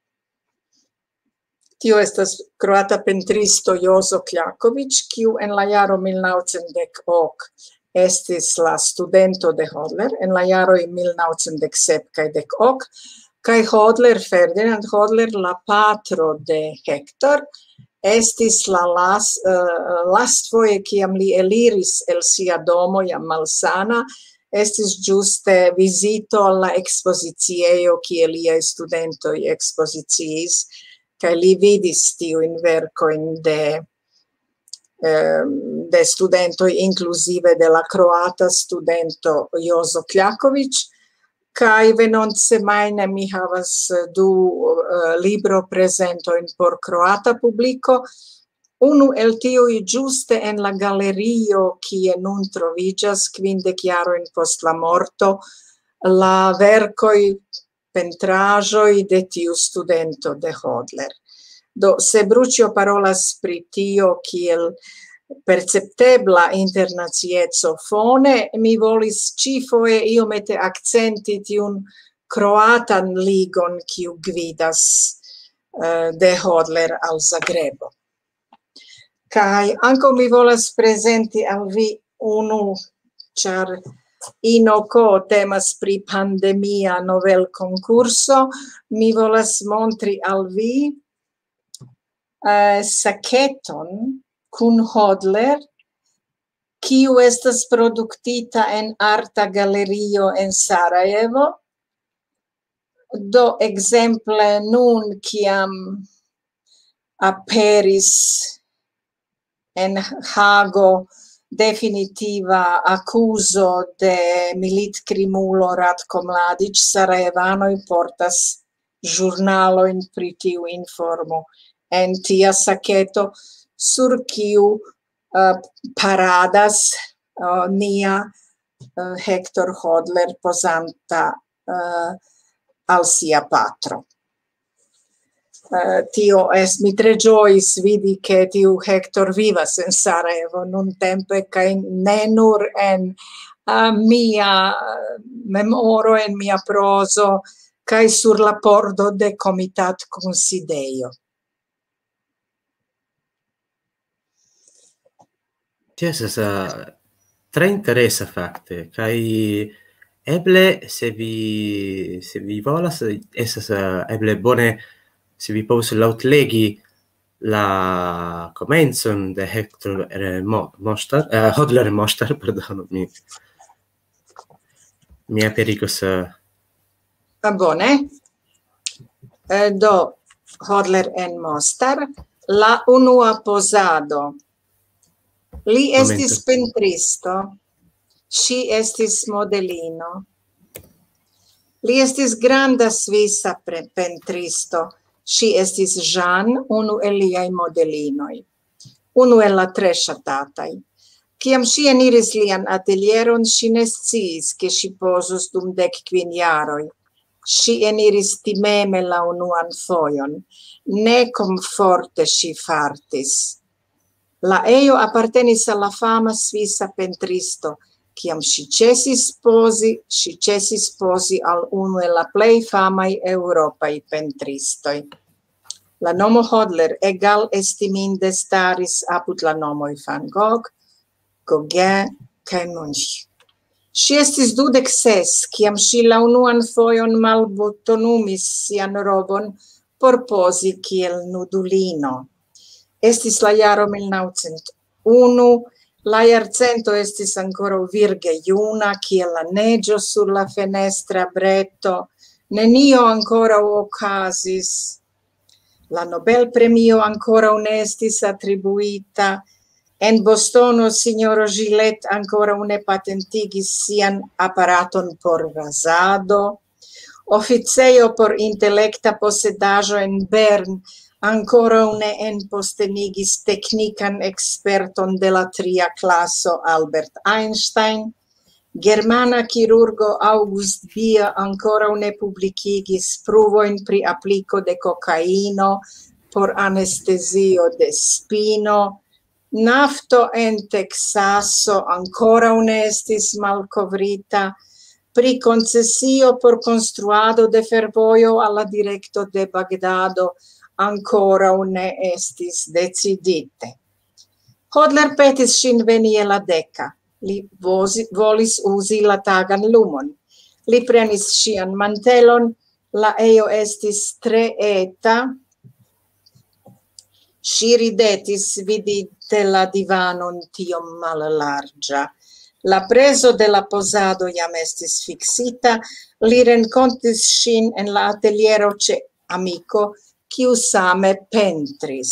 Tio estas croata pentristo Jozo Kljaković, kiu en la jaro mil naŭcent dek ok estis la studento de Hodler en la jaroj mil naŭcent dek sep kaj dek ok, kaj Hodler, Ferdinand Hodler, la patro de Hector, estis la las, uh, lastfoje kiam li eliris el sia domo jam malsana, estis ĝuste vizito al la ekspoziciejo kie liaj studentoj ekspoziciis, kaj li vidis tiujn verkojn de de studentoj, inclusive de la croata studento Jozo Kljaković, kaj venontsemajne mi havas du uh, libro prezentojn por croata publiko. Unu el tiuj ĝuste en la galerio kie nun troviĝas kvindek jarojn post la morto la verkoj, pentraĵoj de tiu studento de Hodler. Do, se Bruĉjo parolas pri tio kiel perceptebla internacieco fone, mi volis ĉifoje iomete akcenti tiun kroatan ligon kiu gvidas uh, de Hodler al Zagrebo. Kaj ankaŭ mi volas prezenti al vi unu, ĉar Inoko temas pri pandemia novelkonkurso, mi volas montri al vi Uh, saketon kun Hodler, kiu estas produktita en arta galerio en Sarajevo. Do, ekzemple nun kiam aperis en Hago definitiva akuzo de militkrimulo Ratko Mladić, Sarajevanoj portas ĵurnalojn pri tiu informo en tia saketo, sur kiu uh, paradas uh, nia uh, Hector Hodler posanta uh, al sia patro. Uh, tio es mi tre ĝojis vidi ke tiu Hector vivas en Sarajevo nuntempe kaj ne nur en uh, mia memoro, en mia prozo kaj sur la pordo de komitatkunsidejo. Tio estas uh, tre interesa fakte, kaj eble se vi se vi volas estas uh, eble bone se vi povus laŭtlegi la komencon de Hector uh, Mostar, uh, Hodler Mostar, pardonu, mi mi aperigos uh... bone. Uh, do Hodler en Mostar, la unua pozado Li estis pentristo, ŝi estis modelino. Li estis granda svisa pentristo, ŝi estis Jean, unu el liaj modelinoj, unu el la tre ŝatataj. Kiam ŝi eniris lian atelieron, ŝi ne sciis, ke ŝi pozus dum dek kvin jaroj. Ŝi eniris timeme la unuan fojon, ne komforte ŝi fartis. La ejo apartenis al la fama svisa pentristo. Kiam ŝi ĉesis pozi, ŝi ĉesis pozi al unu el la plej famaj eŭropaj pentristoj. La nomo Hodler egal estiminde staris apud la nomoj Van Gogh, Gauguin kaj Munch. Ŝi estis dudek ses, kiam ŝi la unuan fojon malbutonumis sian robon por pozi kiel nudulino. Estis la jaro mil naŭcent unu, la jarcento estis ankoraŭ virge juna, kiel la neĝo sur la fenestra breto. Nenio ankoraŭ okazis. La Nobelpremio ankoraŭ ne estis atribuita. En Bostono signoro Gillette ankoraŭ ne patentigis sian aparaton por razado. Oficejo por intelekta posedaĵo en Bern ankoraŭ ne enpostenigis teknikan eksperton de la tria klaso Albert Einstein. Germana kirurgo August Bia ankoraŭ ne publikigis pruvojn pri apliko de kokaino por anestezio de spino. Nafto en Teksaso ankoraŭ ne estis malkovrita. Pri koncesio por konstruado de fervojo al la direkto de Bagdado ankoraŭ ne estis decidite. Hodler petis ŝin veni je la deka. Li volis uzi la tagan lumon. Li prenis ŝian mantelon, la ejo estis tre eta. Ŝi ridetis vidite la divanon tiom mallarĝa. La prezo de la pozado jam estis fiksita. Li renkontis ŝin en la ateliero ĉe amiko, kiu same pentris.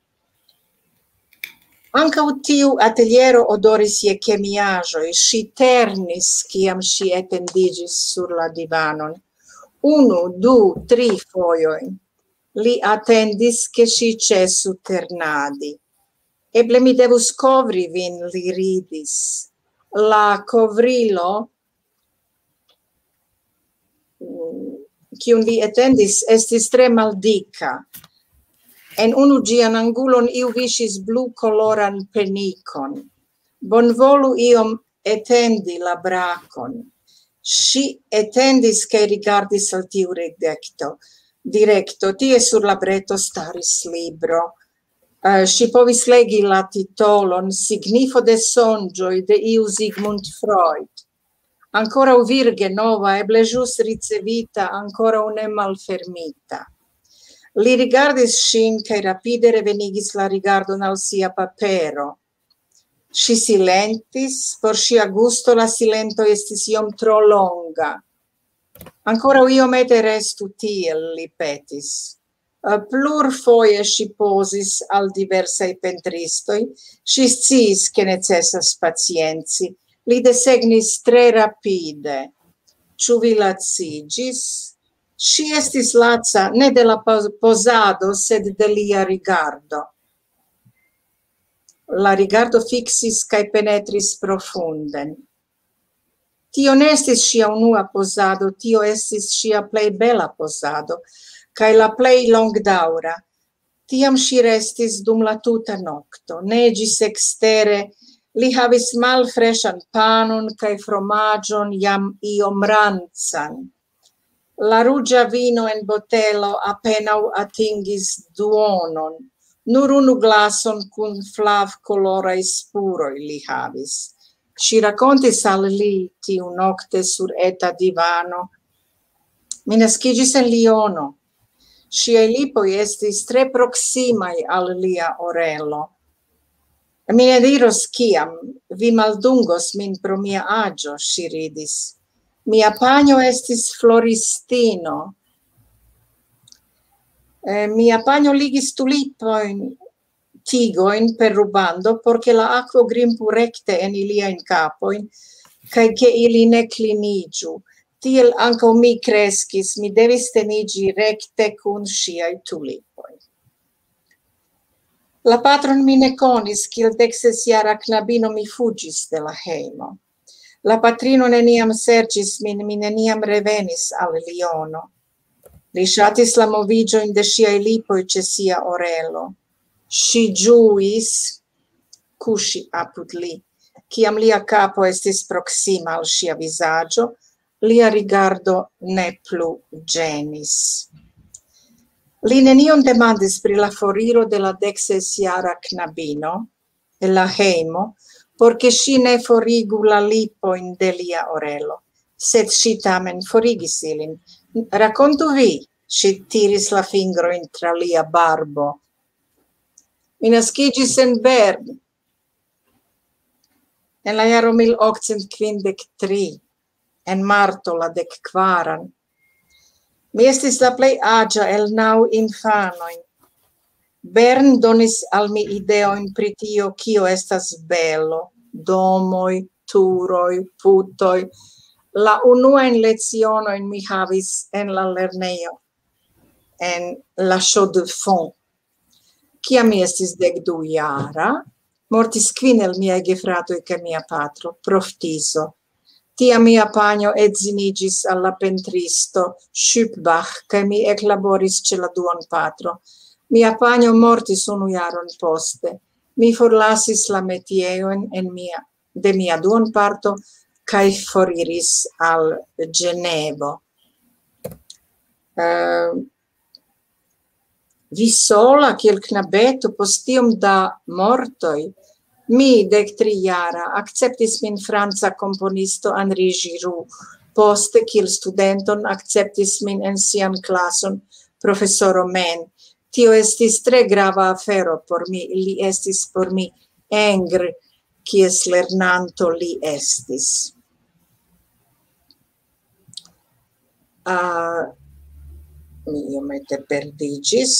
Ankaŭ tiu ateliero odoris je kemiaĵoj. Ŝi ternis, kiam ŝi etendiĝis sur la divanon. Unu, du, tri fojojn. Li atendis, ke ŝi ĉesu ternadi. Eble mi devus kovri vin, li ridis. La kovrilo, kiun li etendis, estis tre maldika. En unu ĝian angulon iu viŝis blu-koloran penikon. Bonvolu iom etendi la brakon. Ŝi etendis kaj rigardis al tiu direkto. Direkto, tie sur la breto staris libro. Uh, ŝi povis legi la titolon Signifo de sonĝoj de iu Sigmund Freud. Ankoraŭ virge nova, eble ĵus ricevita, ankoraŭ ne malfermita. Li rigardis ŝin kaj rapide revenigis la rigardon al sia papero. Ŝi silentis, por ŝia gusto la silento estis iom tro longa. Ankoraŭ iomete restu tiel, li petis. Plurfoje ŝi pozis al diversaj pentristoj. Ŝi sciis, ke necesas pacienci. Li desegnis tre rapide. Ĉu vi laciĝis? Ŝi estis laca ne de la pozado, sed de lia rigardo. La rigardo fiksis kaj penetris profunden. Tio ne estis ŝia unua pozado, tio estis ŝia plej bela pozado, kaj la plej longdaŭra. Tiam ŝi restis dum la tuta nokto. Neĝis ekstere, li havis malfreŝan panon kaj fromaĝon jam iom rancan. La ruĝa vino en botelo apenaŭ atingis duonon. Nur unu glason kun flavkoloraj spuroj li havis. Ŝi rakontis al li tiu nokte sur eta divano. Mi naskiĝis en Liono. Ŝiaj lipoj estis tre proksimaj al lia orelo. Mi ne diros kiam, vi maldungos min pro mia aĝo, ŝi ridis. Mia panjo estis floristino. Eh, mia panjo ligis tulipojn tigoin per rubando, porque la aquo grimpu recte en ilia in capoin, cae che ili ne clinigiu. Tiel anco mi crescis, mi devis tenigi recte cun sciai tulipoi. La patron mi ne conis, cil dexesjara knabino mi fugis de la heimo. La patrino neniam sergis min, mi neniam revenis al Liono. Li shatis la movigioin de sciai lipoi ce sia orelo. Si giuis cusci apud li. Ciam lia capo estis proxima al sia visaggio, lia rigardo ne plu genis. Li nenion demandis pri la foriro de la dexesjara knabino e la heimo, porque si ne forigu la lipoin de lia orelo, sed si tamen forigis ilin. Racontu vi, si tiris la fingroin tra lia barbo. Mi nascigis en Bern, en la jaro mil octcent quindec tri, en marto la dec quaran. Mi estis la plei agia el nau infanoin. Bern donis al mi ideoin pri tio kio estas bello, domoi, turoi, putoi. La unuain lezionoin mi havis en la lerneio, en la Chaux de Fonds. Ciam mi estis dec du jara, mortis quinel miei gefratoi ca mia patro, proftiso. Tia mia panio edziniĝis al la pentristo Schüpbach, kaj mi eklaboris ĉe la duonpatro. Mia panio mortis unu jaron poste. Mi forlasis la metiejon en mia de mia duonparto kaj foriris al Genevo. Uh, vi sola kiel knabeto post tiom da mortoj. Mi, dec tri jara, acceptis min franca componisto Henri Giroux. Poste, kiel studenton, acceptis min en sian klason professoro Men. Tio estis tre grava afero por mi. Li estis por mi Ingres, kies lernanto li estis. Uh, mi iomete perdigis.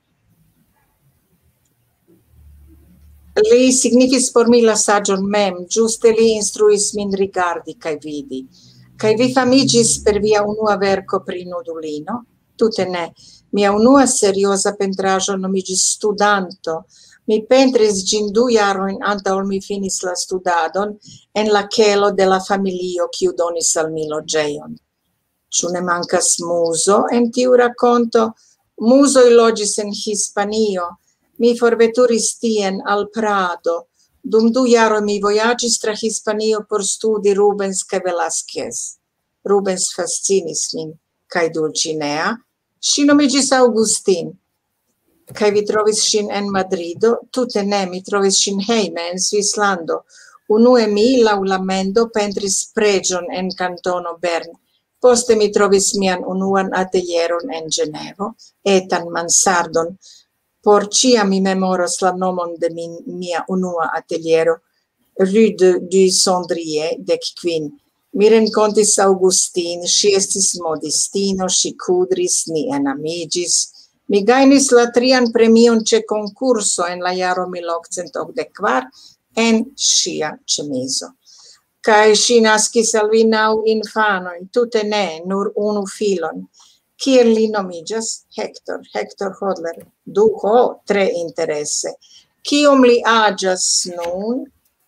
Li signifis por mi la sagion mem, giuste li instruis min rigardi cae vidi. Cae vi famigis per via unua verco pri nudulino? Tute ne. Mia unua seriosa pentrajo nomigis Studanto. Mi pentris gin du jaroin antaŭ mi finis la studadon en la kelo de la familio kiu donis al mi loĝejon. Ĉu ne mankas muzo en tiu rakonto? Muzoj loĝis en Hispanio. Mi forveturis tien al Prado. Dum du jaro mi vojaĝis tra Hispanio por studi Rubens kaj Velázquez. Rubens fascinis min, kaj Dulcinea. Ŝi nomiĝis Augustin. Kaj vi trovis ŝin en Madrido? Tute ne, mi trovis ŝin hejme en Svislando. Unue mi, laŭ la mendo, pentris preĝon en kantono Bern. Poste mi trovis mian unuan atelieron en Ĝenevo, etan mansardon. Por ciam mi memoras la nomon de min, mia unua ateliero, Rue de, du Cendrier, dec quin. Mi rencontis Augustin, si estis modistino, si kudris, ni enamigis. Mi gainis la trian premion ce concurso en la jaro mil octcent okdek kvar en sia cemiso. Kai si naskis al vi naŭ infanojn, tute ne, nur unu filon. Kiel li nomiĝas? Hector, Hector Hodler. Du, ho, tre interesse. Kiom li aĝas nun?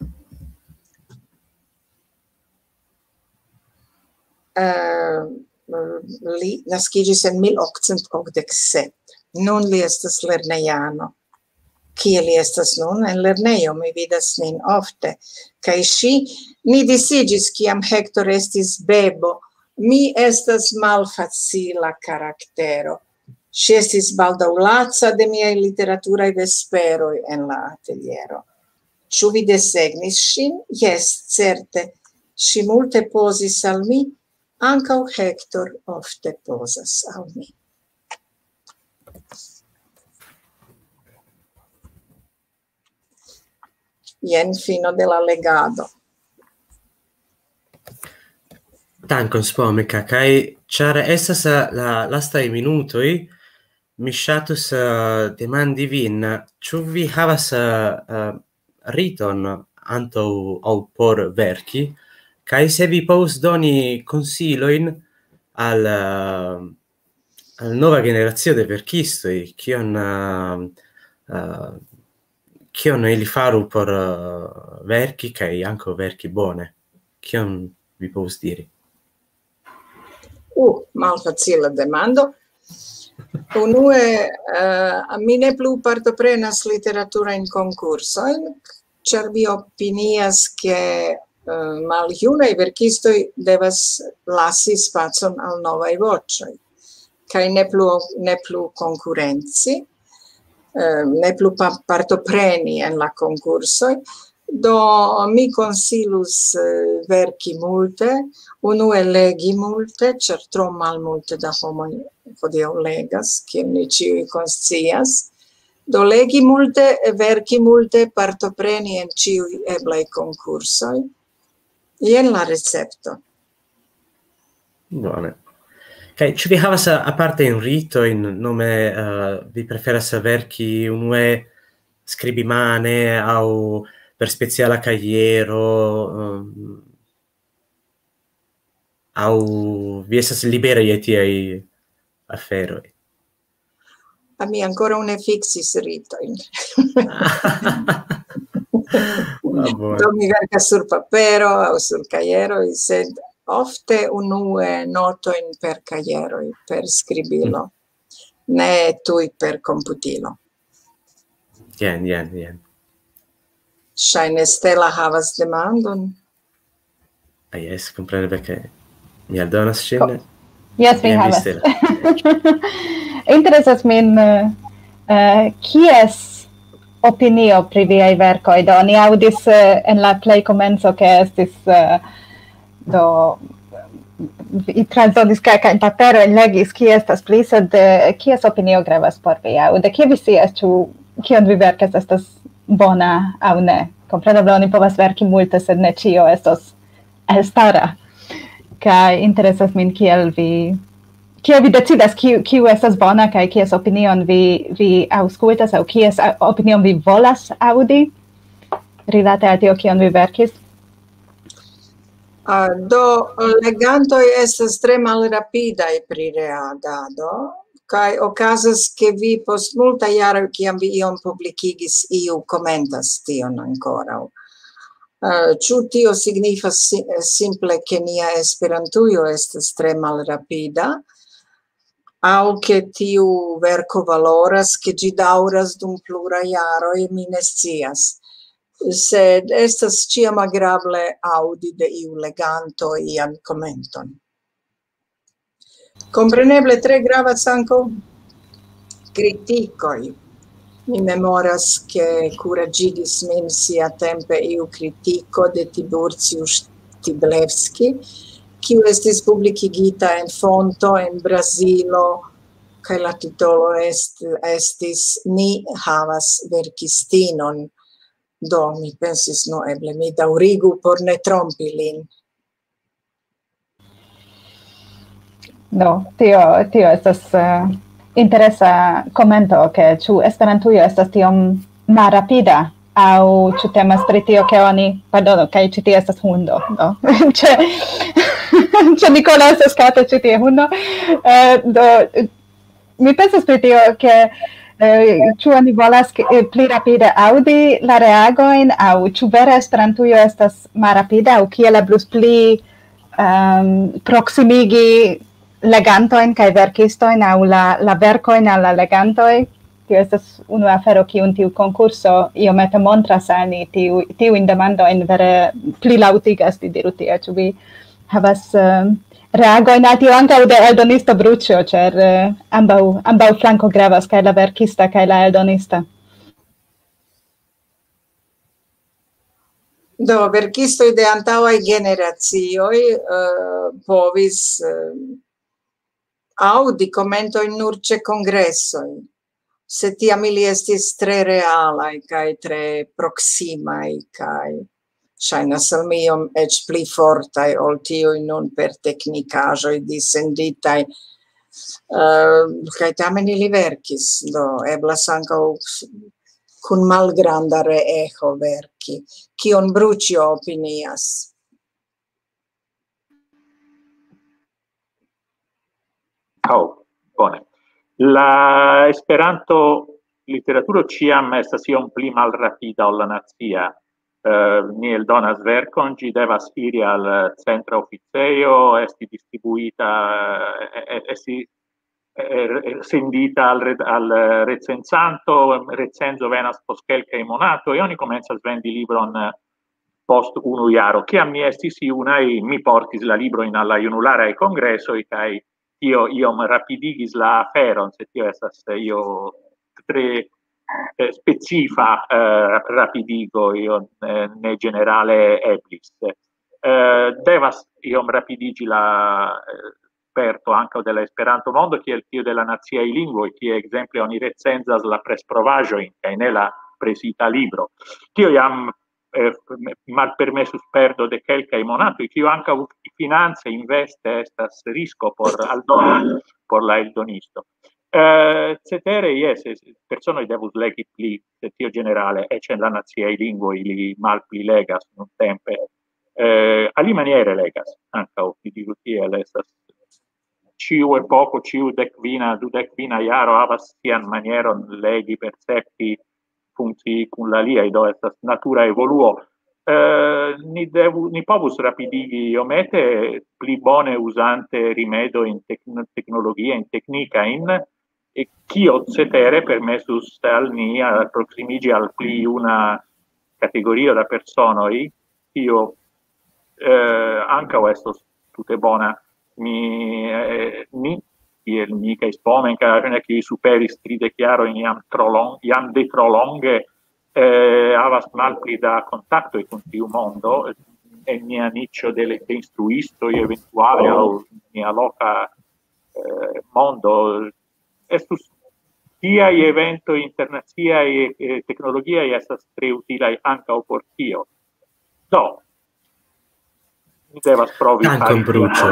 Uh, li naskiĝis en mil octcent okdek sep. Nun li estas lernejano. Kie li estas nun? En lernejo mi vidas nin ofte. Kaj ŝi, ni disiĝis kiam Hector estis bebo. Mi estas malfacila karaktero. Ŝi estis baldaŭ laca de miaj literaturaj vesperoj en la ateliero. Ĉu vi desegnis ŝin? Jes, certe. Ŝi multe pozis al mi, ankaŭ Hector ofte pozas al mi. Jen fino de la legado. Dankon, Spomeka, kaj ĉar estas la lastaj minutoj, mi ŝatus uh, demandi vin, ĉu vi havas uh, uh, riton antaŭ aŭ por verki, kaj se vi povus doni konsilojn al uh, al nova generacio de verkistoj, kion uh, uh, kion ili faru por uh, verki kaj ankaŭ verki bone. Kion vi povus diri? Uh, malfacila demando. Unue, uh, mi ne plu partoprenas literaturajn konkursojn, ĉar mi opinias, ke uh, maljunaj verkistoj devas lasi spacon al novaj voĉoj, kaj ne plu, ne plu konkurenci, uh, ne plu partopreni en la konkursoj. Do mi konsilus uh, verki multe, unue legi multe, ĉar tro malmulte da homoj hodiaŭ legas, kiel ni ĉiuj konscias. Do legi multe, verki multe, partopreni en ĉiuj eblaj konkursoj. Jen la recepto. Bone. Kaj ĉu vi havas apartajn ritojn, nome uh, vi preferas verki unue skribimane aŭ per speciala kajero, um, aŭ vi estas libera je tiaj aferoj? A mi ancora ne fixis ritojn. Do mi verkas sur papero aŭ sur kajeroj, sed ofte unue notojn per kajeroj, per skribilo, ne tuj per komputilo. Jen, jen, jen. Ŝajne Stella havas demandon. Ah, jes, kompreneble ke mi aldonas ŝin. Yes, vi havas. Interesas min uh, uh, kies opinio pri viaj verkoj. Do ni aŭdis uh, en la plej komenco ke estis uh, do vi transdonis kelkajn paperojn, legis kie estas pli, sed uh, kies opinio gravas por vi? Aŭ de kie vi scias, ĉu kion vi verkas estas bona aŭ ne? Kompreneble oni povas verki multe, sed ne ĉio estos elstara. Kaj interesas min kiel vi kiel vi decidas kiu kiu estas bona kaj kies opinion vi vi aŭskultas aŭ kies opinion vi volas aŭdi rilate al tio kion vi verkis? Uh, do legantoj estas tre malrapidaj pri reagado, kaj okazas ke vi post multaj jaroj, kiam vi ion publikigis, iu komentas tion ankoraŭ. Uh, ĉu tio signifas si, simple ke nia Esperantujo estas tre malrapida, aŭ ke tiu verko valoras, ke ĝi daŭras dum pluraj jaroj, mi ne scias. Sed estas ĉiam agrable aŭdi de iu leganto ian komenton. Kompreneble tre gravas ankaŭ kritikoj. Mi memoras ke kuraĝigis min siatempe iu kritiko de Tiburciusz Tiblewski, kiu estis publikigita en fonto en Brazilo, kaj la titolo est, estis Ni havas verkistinon. Do mi pensis, no eble mi daŭrigu por ne trompi lin. Do, tio, tio estas uh, interesa komento, ke ĉu Esperantujo estas tiom malrapida, aŭ ĉu temas pri tio, ke oni, pardonu, kaj ĉi tie estas hundo, do, ĉe ĉe Nikola estas kato, ĉi tie hundo, uh, do, mi pensas pri tio, ke uh, ĉu oni volas pli rapide aŭdi la reagojn, aŭ ĉu vere Esperantujo estas malrapida, aŭ kiel eblus pli um, proksimigi legantojn kaj verkistojn aŭ la, la verkojn al la legantoj. Tio estas unu afero kiun tiu konkurso iomete montras al ni, tiu, tiujn demandojn vere pli laŭtigas, diru tie, ĉu vi havas uh, reagojn al tio ankaŭ de eldonisto Bruĉjo, ĉar uh, ambaŭ, ambaŭ flanko gravas, kaj la verkista kaj la eldonista. Do, verkistoj de antaŭaj generacioj uh, povis uh, aŭdi komentojn nur ĉe kongresoj, se tiam ili estis tre realaj kaj tre proksimaj kaj ŝajnas al mi iom eĉ pli fortaj ol tiuj nun per teknikaĵoj disenditaj uh, kaj tamen ili verkis, do eblas ankaŭ kun malgranda reeĥo verki. Kion Bruĉjo opinias? Oh, bone. La Esperanto literaturo ĉiam estas iom pli malrapida ol la nacia. Uh, ni eldonas verkon, ĝi devas iri al centra oficejo, esti distribuita, uh, esti uh, sendita al, al recenzanto, recenzo venas post kelkaj monatoj, oni komencas vendi libron post unu jaro. Kiam mi estis junaj, mi portis la librojn al la junularaj kongresoj kaj tio iom rapidigis la aferon, se tio estas io tre eh, specifa eh, rapidigo io eh, ne generale eblis. Eh, devas iom rapidigi la eh, perto anche della Esperanto mondo, kiel tio della naziaj lingvoj, kie ekzemple oni recenzas la presprovaĵojn kaj ne la presita libro. Tio jam Eh, malpermesus perdo de kelkaj monatoj, kio ankaŭ finance investe estas risko por aldoni por la eldonisto. Eh, cetere, yes, personoj devus legi pli, de tio generale, eĉ en la naciaj lingvoj ili malpli legas nuntempe. Eh, alimaniere legas, ankaŭ mi diru tiel, estas ĉiu epoko, ĉiu dekvina, dudekvina jaro havas sian manieron legi, percepti, funzi kun la liaj, do estas natura evoluo. Eh, ni, devu, ni povus rapidigi iomete pli bone usante rimedo in tecn tecnologia, in tecnica, in e kio cetere permesus al ni approximigi al pli una categoria da personoi, kio eh, anca estos tute bona mi, eh, mi kiel mi kaj Spomenka, kiuj superis tridek jarojn jam tro long, jam de tro longe eh, havas malpli da kontaktoj kun tiu mondo, en nia niĉo de, de instruistoj eventuale aŭ nia loka eh, mondo. Estus tiaj eventoj internaciaj eh, teknologiaj estas tre utilaj ankaŭ por tio. Do, mi devas provi. Dankon, Bruĉjo.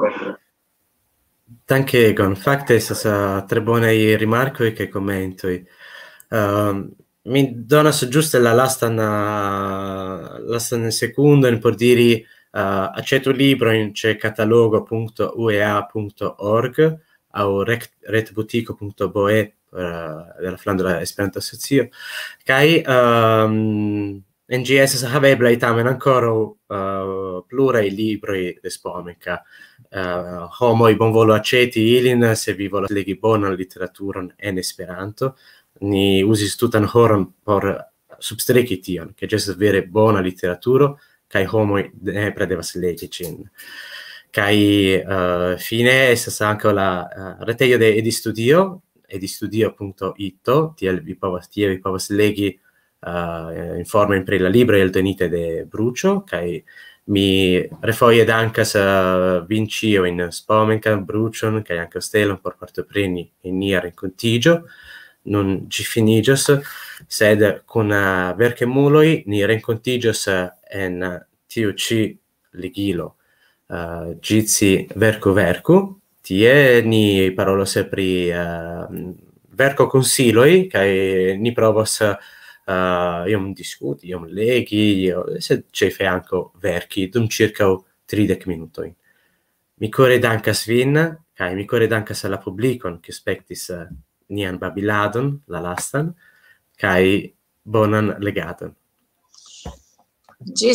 Danke, Egon. Fakte estas uh, tre bonaj rimarkoj kaj komentoj. Uh, mi donas ĝuste la lastan uh, lastan sekundon por diri uh, aĉetu librojn ĉe katalogo punto u e a punto org aŭ retbutiko punto b o e uh, de la Flandra Esperanto-Asocio. Kaj um, en ĝi estas haveblaj tamen ankoraŭ uh, pluraj libroj de Spomenka. Uh, homoi bonvolu aceti ilin se vi volas legi bonan literaturon en Esperanto. Ni uzis tutan horon por substreki tion, ke ĝi estas vere bona literaturo kaj homoj nepre devas legi ĝin. Kaj uh, fine estas ankaŭ la uh, retejo de Edistudio, edistudio punto it, tiel vi povas tie vi povas legi uh, informojn pri la libroj eldonite de Bruĉjo, kaj mi refoje dankas uh, vin ĉiujn Spomenkan, Bruĉjon kaj ankaŭ Stelon por partopreni en nia renkontiĝo. Nun ĝi finiĝos, sed kun uh, verkemuloj ni renkontiĝos uh, en uh, tiu ĉi ligilo uh, Ĝici verku verku. Tie ni parolos pri uh, verkokonsiloj kaj ni provos uh, Uh, iom diskuti, iom legi, sed ĉefe ankaŭ verki dum ĉirkaŭ tridek minutojn. Mi kore dankas vin, kaj mi kore dankas al la publikon, kiu spektis uh, nian babiladon, la lastan, kaj bonan legadon.